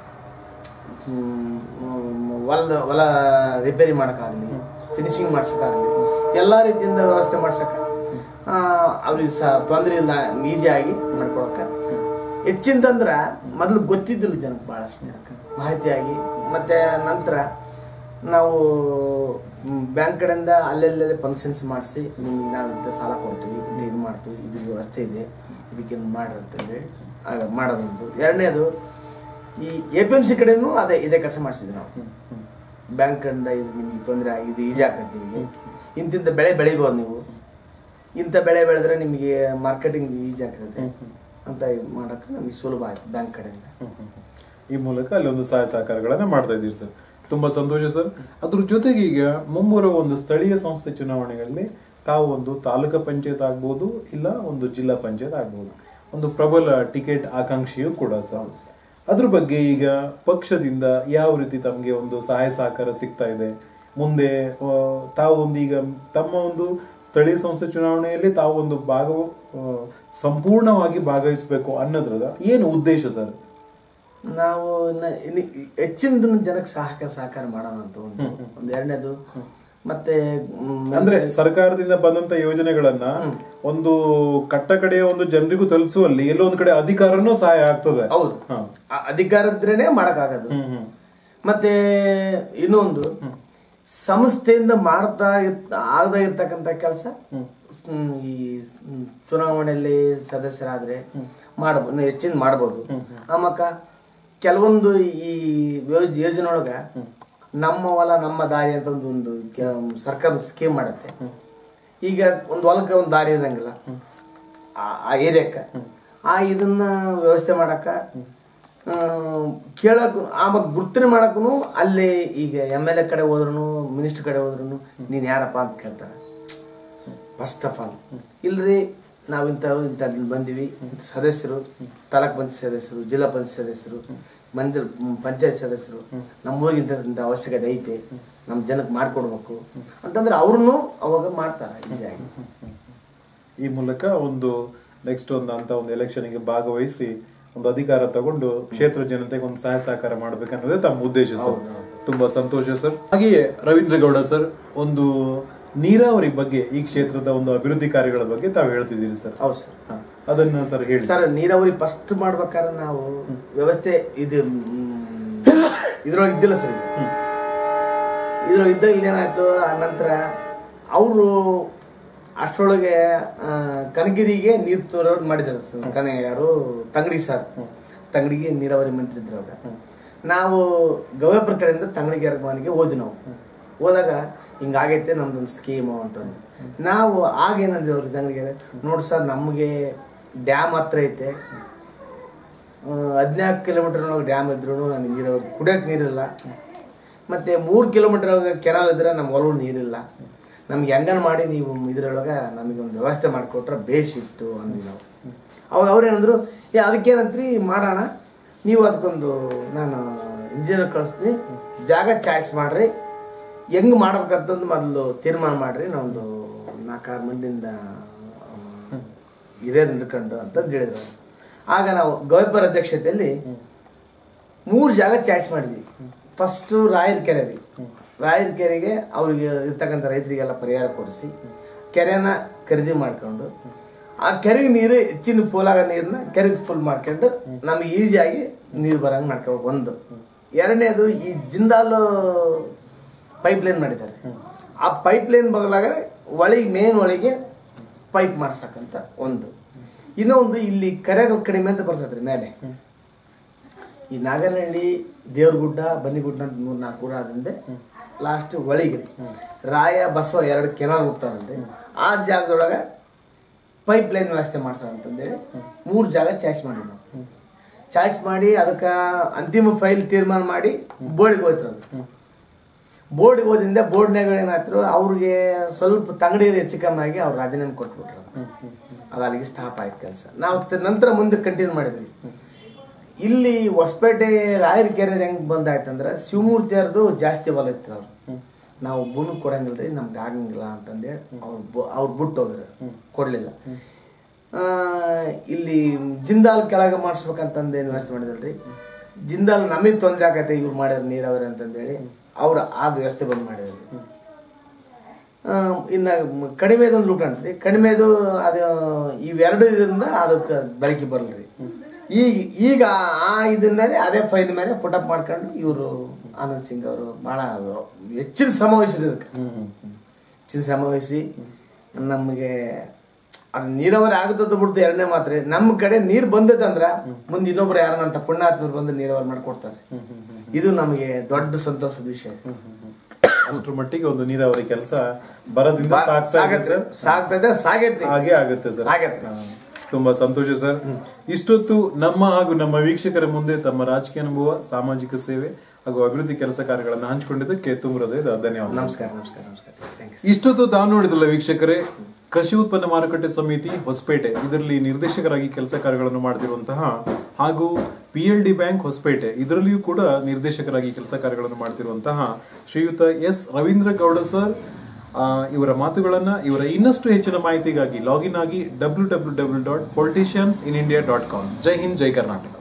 ಹೊಲದ ಹೊಲ ರಿಪೇರಿ ಮಾಡೋಕ್ಕಾಗಲಿ, ಫಿನಿಶಿಂಗ್ ಮಾಡ್ಸೋಕ್ಕಾಗಲಿ, ಎಲ್ಲ ರೀತಿಯಿಂದ ವ್ಯವಸ್ಥೆ ಮಾಡ್ಸಕ್ಕೆ ಅವ್ರಿಗೆ ಸಹ ತೊಂದರೆ ಇಲ್ಲ, ಈಸಿಯಾಗಿ ಮಾಡ್ಕೊಳಕ್ಕೆ. ಹೆಚ್ಚಿಂದಂದ್ರೆ ಮೊದಲು ಗೊತ್ತಿದ್ದಿಲ್ಲ ಜನಕ್ಕೆ, ಭಾಳಷ್ಟು ಜನಕ್ಕೆ ಮಾಹಿತಿಯಾಗಿ. ಮತ್ತು ನಂತರ ನಾವು ಬ್ಯಾಂಕ್ ಕಡೆಯಿಂದ ಅಲ್ಲೆಲ್ಲೇ ಫಂಕ್ಷನ್ಸ್ ಮಾಡಿಸಿ ನಿಮ್ಗೆ ನಾವು ಇಂಥ ಸಾಲ ಕೊಡ್ತೀವಿ, ಇಂಥ ಇದು ಮಾಡ್ತೀವಿ, ಇದು ವ್ಯವಸ್ಥೆ ಇದೆ, ಇದಕ್ಕಿಂತ ಮಾಡ್ರಿ ಅಂತಂದೇಳಿ ಮಾಡೋದೊಂದು. ಎರಡನೇದು ಈ ಎ ಪಿ ಎಮ್ ಸಿ ಕಡೆನೂ ಅದೇ ಇದೇ ಕೆಲಸ ಮಾಡಿಸಿದ್ವಿ ನಾವು. ಬ್ಯಾಂಕ್ ಕಡೆಯಿಂದ ಇದು ನಿಮಗೆ ತೊಂದರೆ ಇದು ಈಜಿ ಆಗ್ತೈತಿ, ನಿಮಗೆ ಇಂತಿಂಥ ಬೆಳೆ ಬೆಳಿಬೋದು, ನೀವು ಇಂಥ ಬೆಳೆ ಬೆಳೆದ್ರೆ ನಿಮಗೆ ಮಾರ್ಕೆಟಿಂಗ್ ಈಜಿ ಆಗ್ತೈತೆ ಅಂತ ಮಾಡೋಕ್ಕೆ ನಮಗೆ ಸುಲಭ ಆಯ್ತು ಬ್ಯಾಂಕ್ ಕಡೆಯಿಂದ. ಈ ಮೂಲಕ ಅಲ್ಲಿ ಒಂದು ಸಹಾಯ ಸಹಕಾರಗಳನ್ನು ಮಾಡ್ತಾ ಇದ್ದೀರಿ ಸರ್. ತುಂಬಾ ಸಂತೋಷ ಸರ್. ಅದ್ರ ಜೊತೆಗೆ ಈಗ ಮುಂಬರುವ ಒಂದು ಸ್ಥಳೀಯ ಸಂಸ್ಥೆ ಚುನಾವಣೆಗಳಲ್ಲಿ ತಾವು ಒಂದು ತಾಲೂಕು ಪಂಚಾಯತ್ ಆಗ್ಬೋದು, ಇಲ್ಲ ಒಂದು ಜಿಲ್ಲಾ ಪಂಚಾಯತ್ ಆಗ್ಬೋದು, ಒಂದು ಪ್ರಬಲ ಟಿಕೆಟ್ ಆಕಾಂಕ್ಷಿಯೂ ಕೂಡ ಸರ್. ಅದ್ರ ಬಗ್ಗೆ ಈಗ ಪಕ್ಷದಿಂದ ಯಾವ ರೀತಿ ತಮಗೆ ಒಂದು ಸಹಾಯ ಸಹಕಾರ ಸಿಗ್ತಾ ಇದೆ? ಮುಂದೆ ತಾವು ಒಂದು ಈಗ ತಮ್ಮ ಒಂದು ಸ್ಥಳೀಯ ಸಂಸ್ಥೆ ಚುನಾವಣೆಯಲ್ಲಿ ತಾವು ಒಂದು ಭಾಗ ಸಂಪೂರ್ಣವಾಗಿ ಭಾಗವಹಿಸಬೇಕು ಅನ್ನೋದ್ರದ ಏನು ಉದ್ದೇಶ ಸರ್? ನಾವು ಹೆಚ್ಚಿನ ಜನಕ್ಕೆ ಸಹಕಾರ ಸಹಕಾರ ಮಾಡೋಣ ಅಂತ ಒಂದು ಒಂದು ಎರಡನೇದು. ಮತ್ತೆ ಅಂದ್ರೆ ಸರ್ಕಾರದಿಂದ ಬಂದಂತ ಯೋಜನೆಗಳನ್ನ ಒಂದು ಕಟ್ಟ ಕಡೆಯ ಒಂದು ಜನರಿಗೂ ತಲುಪಿಸುವಲ್ಲಿ ಎಲ್ಲೋ ಒಂದ್ ಕಡೆ ಅಧಿಕಾರನೂ ಸಹಾಯ ಆಗ್ತದೆ. ಹೌದು, ಅಧಿಕಾರ ಇದ್ರೇನೆ ಮಾಡಕ್ಕಾಗದು. ಮತ್ತೆ ಇನ್ನೊಂದು ಸಂಸ್ಥೆಯಿಂದ ಮಾಡ್ತಾ ಆಗದ ಇರ್ತಕ್ಕಂಥ ಕೆಲಸ ಈ ಚುನಾವಣೆಯಲ್ಲಿ ಸದಸ್ಯರಾದ್ರೆ ಮಾಡಬಹುದು, ಹೆಚ್ಚಿನ ಮಾಡ್ಬೋದು. ಆಮಕ್ಕ ಕೆಲವೊಂದು ಈ ಯೋಜನೆ ಒಳಗ ನಮ್ಮ ಹೊಲ ನಮ್ಮ ದಾರಿ ಅಂತ ಒಂದು ಒಂದು ಸರ್ಕಾರ ಸ್ಕೀಮ್ ಮಾಡತ್ತೆ. ಈಗ ಒಂದು ಹೊಲಕ್ಕೆ ಒಂದು ದಾರಿ ಇರಂಗಿಲ್ಲ ಆ ಏರಿಯಾಕ್ಕ, ಆ ಇದನ್ನ ವ್ಯವಸ್ಥೆ ಮಾಡಕ್ಕ ಕೇಳಕ್ ಆವಾಗ ಗುರ್ತನೆ ಮಾಡಕ್ಕೂ ಅಲ್ಲಿ ಈಗ ಎಮ್ ಎಲ್ ಎ ಕಡೆ ಹೋದ್ರು, ಮಿನಿಸ್ಟರ್ ಕಡೆ ಹೋದ್ರು ನೀನ್ ಯಾರಪ್ಪ ಅಂತ ಕೇಳ್ತಾರೆ. ಫಸ್ಟ್ ಆಫ್ ಆಲ್ ಇಲ್ರಿ ನಾವು ಇಂಥ ಇಂಥ ಬಂದಿವಿ, ಸದಸ್ಯರು, ತಾಲೂಕ್ ಪಂಚಾಯತ್ ಸದಸ್ಯರು, ಜಿಲ್ಲಾ ಪಂಚಾಯತ್ ಸದಸ್ಯರು, ಮಂದಿ ಪಂಚಾಯತ್ ಸದಸ್ಯರು, ನಮ್ಮೂರಿಗೆ ಇಂಥ ಅವಶ್ಯಕತೆ ಐತೆ, ನಮ್ಮ ಜನಕ್ಕೆ ಮಾಡಿಕೊಡ್ಬೇಕು ಅಂತಂದ್ರೆ ಅವ್ರನ್ನು ಅವಾಗ ಮಾಡ್ತಾರೆ ಈಸಿಯಾಗಿ. ಈ ಮೂಲಕ ಒಂದು ನೆಕ್ಸ್ಟ್ ಒಂದು ಅಂತ ಒಂದು ಎಲೆಕ್ಷನ್ಗೆ ಭಾಗವಹಿಸಿ ಒಂದು ಅಧಿಕಾರ ತಗೊಂಡು ಕ್ಷೇತ್ರ ಜನತೆಗೆ ಒಂದು ಸಹಾಯ ಸಹಕಾರ ಮಾಡ್ಬೇಕನ್ನೋದೇ ತಮ್ಮ ಉದ್ದೇಶ ಸರ್. ತುಂಬಾ ಸಂತೋಷ ಸರ್. ಹಾಗೆಯೇ ರವೀಂದ್ರ ಗೌಡ ಸರ್, ಒಂದು ನೀರಾವರಿ ಬಗ್ಗೆ ಈ ಕ್ಷೇತ್ರದ ಒಂದು ಅಭಿವೃದ್ಧಿ ಕಾರ್ಯಗಳ ಬಗ್ಗೆ ತಾವು ಹೇಳ್ತಿದ್ದೀರಿ ಸರ್. ಹೌದು ಸರ್, ಅದನ್ನ ಸರ್ ಹೇಳಿ ಸರ್. ನೀರಾವರಿ ಫಸ್ಟ್ ಮಾಡ್ಬೇಕಾದ್ರೆ ನಾವು ವ್ಯವಸ್ಥೆ ಇದು ಇದ್ರೊಳಗೆ ಇದ್ದಿಲ್ಲ ಸರ್. ಇದ್ರೊಳಗೆ ಇದ್ದಾಗ ಇದೇನಾಯ್ತು, ಆ ನಂತರ ಅವರು ಅಷ್ಟರೊಳಗೆ ಕನಗಿರಿಗೆ ನೀರು ತೋರೋದು ಮಾಡಿದ್ದಾರೆ ಸರ್. ಕನೆ ಯಾರು ತಂಗಡಿ ಸರ್, ತಂಗಡಿಗೆ ನೀರಾವರಿ ಮಂತ್ರಿ ಇದ್ರು ಅವಾಗ. ನಾವು ಗವೇಪುರ ಕಡೆಯಿಂದ ತಂಗಡಿಗೆ ಮನೆಗೆ ಹೋದ್ವಿ. ನಾವು ಹೋದಾಗ ಹಿಂಗಾಗೈತೆ ನಮ್ದೊಂದು ಸ್ಕೀಮು ಅಂತಂದು ನಾವು ಆಗೇನಂದ್ವಿ ಅವ್ರಿಗೆ ತಂಗಡಿಗೆ, ನೋಡಿ ಸರ್ ನಮಗೆ ಡ್ಯಾಮ್ ಹತ್ರ ಐತೆ, ಹದಿನಾಲ್ಕು ಕಿಲೋಮೀಟರ್ ಡ್ಯಾಮ್ ಇದ್ರು ನಮಗೆ ನೀರಾವರಿ ಕುಡಿಯೋಕೆ ನೀರಿಲ್ಲ, ಮತ್ತು ಮೂರು ಕಿಲೋಮೀಟರ್ ಕೆನಾಲ್ ಇದ್ರೆ ನಮ್ಮ ಹೊಲ ನೀರಿಲ್ಲ, ನಮ್ಗೆ ಹೆಂಗನ್ ಮಾಡಿ ನೀವು ಇದ್ರೊಳಗೆ ನಮಗೊಂದು ವ್ಯವಸ್ಥೆ ಮಾಡಿಕೊಟ್ರೆ ಬೇಸಿತ್ತು ಅಂದ್ವಿ ನಾವು. ಅವಾಗ ಅವ್ರೇನಂದ್ರು, ಏ ಅದಕ್ಕೇನಂತ್ರಿ ಮಾಡೋಣ, ನೀವು ಅದಕ್ಕೊಂದು ನಾನು ಇಂಜಿನಿಯರ್ ಕಳಿಸ್ತೀನಿ, ಜಾಗ ಚಾಯ್ಸ್ ಮಾಡ್ರಿ, ಹೆಂಗೆ ಮಾಡ್ಬೇಕಂತಂದು ಮೊದಲು ತೀರ್ಮಾನ ಮಾಡ್ರಿ, ನಾವೊಂದು ನಾಲ್ಕಾರು ಮಂದಿಯಿಂದ ಹಿರಿಯರು ನಿಂತ್ಕೊಂಡು ಅಂತಂದು ಹೇಳಿದ್ರು. ಆಗ ನಾವು ಗವೇಪುರ ಅಧ್ಯಕ್ಷತೆಯಲ್ಲಿ ಮೂರು ಜಾಗ ಚಾಯ್ಸ್ ಮಾಡಿದ್ವಿ. ಫಸ್ಟು ರಾಯರ ಕೆರೆ ರೀ, ರಾಯರ ಕೆರೆಗೆ ಅವ್ರಿಗೆ ಇರ್ತಕ್ಕಂಥ ರೈತರಿಗೆಲ್ಲ ಪರಿಹಾರ ಕೊಡಿಸಿ ಕೆರೆನ ಖರೀದಿ ಮಾಡ್ಕೊಂಡು ಆ ಕೆರೆಗೆ ನೀರು ಹೆಚ್ಚಿನ ಫುಲ್ ಆಗೋ ನೀರನ್ನ ಕೆರೆಗೆ ಫುಲ್ ಮಾಡ್ಕೊಂಡು ನಮಗೆ ಈಸಿಯಾಗಿ ನೀರು ಬರಂಗೆ ಮಾಡ್ಕೋಬೇಕು. ಒಂದು ಎರಡನೇದು ಈ ಜಿಂದಾಲು ಪೈಪ್ ಲೈನ್ ಮಾಡಿದ್ದಾರೆ. ಆ ಪೈಪ್ ಲೈನ್ ಬಗಲಾಗ ಒಳಗೆ ಮೇನ್ ಒಳಗೆ ಪೈಪ್ ಮಾಡ್ಸಕ್ಕಂತ ಒಂದು. ಇನ್ನೊಂದು ಇಲ್ಲಿ ಕೆರೆಗಳು ಕಡಿಮೆ ಅಂತ ಬರ್ತದ್ರಿ ಮೇಲೆ. ಈ ನಾಗನಹಳ್ಳಿ ದೇವ್ರಗುಡ್ಡ ಬನ್ನಿಗುಡ್ಡ ಅಂತ ಮೂರು ನಾಲ್ಕು ಊರ ಆದಿಂದ ಲಾಸ್ಟ್ ಒಳಗೆ ರಾಯ ಬಸವ ಎರಡು ಕೆನಾಲ್ ಹೋಗ್ತಾವಲ್ರಿ, ಆ ಜಾಗದೊಳಗೆ ಪೈಪ್ ಲೈನ್ ವ್ಯವಸ್ಥೆ ಮಾಡ್ಸೋಣ ಅಂತಂದೇಳಿ ಮೂರು ಜಾಗ ಚಾಯ್ಸ್ ಮಾಡಿ ನಾವು ಚಾಯ್ಸ್ ಮಾಡಿ ಅದಕ್ಕೆ ಅಂತಿಮ ಫೈಲ್ ತೀರ್ಮಾನ ಮಾಡಿ ಬೋರ್ಡಿಗೆ ಹೋಯ್ತು. ಅದು ಬೋರ್ಡಿಗೆ ಹೋದಿಂದ ಬೋರ್ಡ್ನಾಗ ಏನಾಯ್ತು ಅವ್ರಿಗೆ ಸ್ವಲ್ಪ ತಂಗಡಿ ಹೆಚ್ಚು ಕಮ್ಮಿ ಆಗಿ ಅವ್ರು ರಾಜೀನಾಮೆ ಕೊಟ್ಬಿಟ್ರು. ಅದು ಅಲ್ಲಿಗೆ ಸ್ಟಾಪ್ ಆಯ್ತು ಕೆಲಸ. ನಾವು ನಂತರ ಮುಂದೆ ಕಂಟಿನ್ಯೂ ಮಾಡಿದ್ವಿ. ಇಲ್ಲಿ ಹೊಸಪೇಟೆ ರಾಯರ ಕೆರೆ ಹೆಂಗೆ ಬಂದಾಯ್ತಂದ್ರೆ ಶಿವಮೂರ್ತಿ ಅವ್ರದ್ದು ಜಾಸ್ತಿ ಹೊಲ ಇತ್ತು. ಅವ್ರು ನಾವು ಭೂಮಿ ಕೊಡಂಗಿಲ್ರಿ, ನಮ್ಗೆ ಆಗಂಗಿಲ್ಲ ಅಂತಂದೇಳಿ ಅವ್ರು ಅವ್ರು ಬಿಟ್ಟು ಹೋದ್ರು, ಕೊಡಲಿಲ್ಲ. ಇಲ್ಲಿ ಜಿಂದಾಲ್ ಕೆಳಗೆ ಮಾಡಿಸ್ಬೇಕಂತಂದು ಏನು ವ್ಯವಸ್ಥೆ ಮಾಡಿದ್ರಿ. ಜಿಂದಾಲ್ ನಮಗೆ ತೊಂದರೆ ಆಗತ್ತೆ ಇವ್ರು ಮಾಡಿದ್ರು ನೀರಾವರಿ ಅಂತಂದೇಳಿ ಅವ್ರು ಆ ವ್ಯವಸ್ಥೆ ಬಂದು ಮಾಡಿದ್ರು. ಇನ್ನು ಕಡಿಮೆದೊಂದು ಲೂಟ್ ಅಂತ್ರಿ, ಕಡಿಮೆದು ಅದು ಇವೆರಡು ಇದರಿಂದ ಅದಕ್ಕೆ ಬೆಳಕಿಗೆ ಬರಲ್ರಿ. ಈಗ ಈಗ ಆ ಇದನ್ನ ಮೇಲೆ ಅದೇ ಫೈಲ್ ಮೇಲೆ ಪುಟಪ್ ಮಾಡ್ಕೊಂಡು ಇವರು ಆನಂದ್ ಸಿಂಗ್ ಅವರು ಭಾಳ ಹೆಚ್ಚಿನ ಶ್ರಮ ವಹಿಸಿದ್ರು. ಅದಕ್ಕೆ ಹೆಚ್ಚಿನ ಶ್ರಮ ವಹಿಸಿ ನಮಗೆ ಅದು ನೀರಾವರಿ ಆಗುತ್ತದ ಬಿಡ್ತು. ಎರಡನೇ ಮಾತ್ರ ನಮ್ಮ ಕಡೆ ನೀರು ಬಂದೈತೆ ಅಂದ್ರೆ ಮುಂದೆ ಇನ್ನೊಬ್ರು ಯಾರ ಅಂತ ಪುಣ್ಯಾತ್ಮರು ಬಂದು ನೀರಾವರಿ ಮಾಡ್ಕೊಡ್ತಾರೆ. ಇದು ನಮಗೆ ದೊಡ್ಡ ಸಂತೋಷದ ವಿಷಯ. ಅಷ್ಟರ ಮಟ್ಟಿಗೆ ಒಂದು ನೀರಾವರಿ ಕೆಲಸ ಬರೋದ್ರಿಂದ ಸಾಗ್ತದೆ, ಸಾಗೈತ್ರಿ, ಹಾಗೆ ಆಗುತ್ತೆ ಸರ್. ಆಗತ್ತೆ. ತುಂಬಾ ಸಂತೋಷ ಸರ್. ಇಷ್ಟೊತ್ತು ನಮ್ಮ ಹಾಗೂ ನಮ್ಮ ವೀಕ್ಷಕರ ಮುಂದೆ ತಮ್ಮ ರಾಜಕೀಯ ಅನುಭವ, ಸಾಮಾಜಿಕ ಸೇವೆ ಹಾಗೂ ಅಭಿವೃದ್ಧಿ ಕೆಲಸ ಕಾರ್ಯಗಳನ್ನು ಹಂಚಿಕೊಂಡಿದ್ದಕ್ಕೆ ತುಂಬ ಹೃದಯದ ಧನ್ಯವಾದ. ನಮಸ್ಕಾರ ನಮಸ್ಕಾರ ನಮಸ್ಕಾರ. ಇಷ್ಟೊತ್ತು ತಾವು ನೋಡಿದಲ್ಲ ವೀಕ್ಷಕರೇ, ಕೃಷಿ ಉತ್ಪನ್ನ ಮಾರುಕಟ್ಟೆ ಸಮಿತಿ ಹೊಸಪೇಟೆ ಇದರಲ್ಲಿ ನಿರ್ದೇಶಕರಾಗಿ ಕೆಲಸ ಕಾರ್ಯಗಳನ್ನು ಮಾಡ್ತಿರುವಂತಹ ಹಾಗೂ P L D bank Hospete ಇದರಲ್ಲಿಯೂ ಕೂಡ ನಿರ್ದೇಶಕರಾಗಿ ಕೆಲಸ ಕಾರ್ಯಗಳನ್ನು ಮಾಡ್ತಿರುವಂತಹ ಶ್ರೀಯುತ ಎಸ್ ರವೀಂದ್ರ ಗೌಡ ಸರ್ ಇವರ ಮಾತುಗಳನ್ನ, ಇವರ ಇನ್ನಷ್ಟು ಹೆಚ್ಚಿನ ಮಾಹಿತಿಗಾಗಿ ಲಾಗಿನ್ ಆಗಿ W W W dot politicians in India dot com. Jai Hind, Jai Karnataka.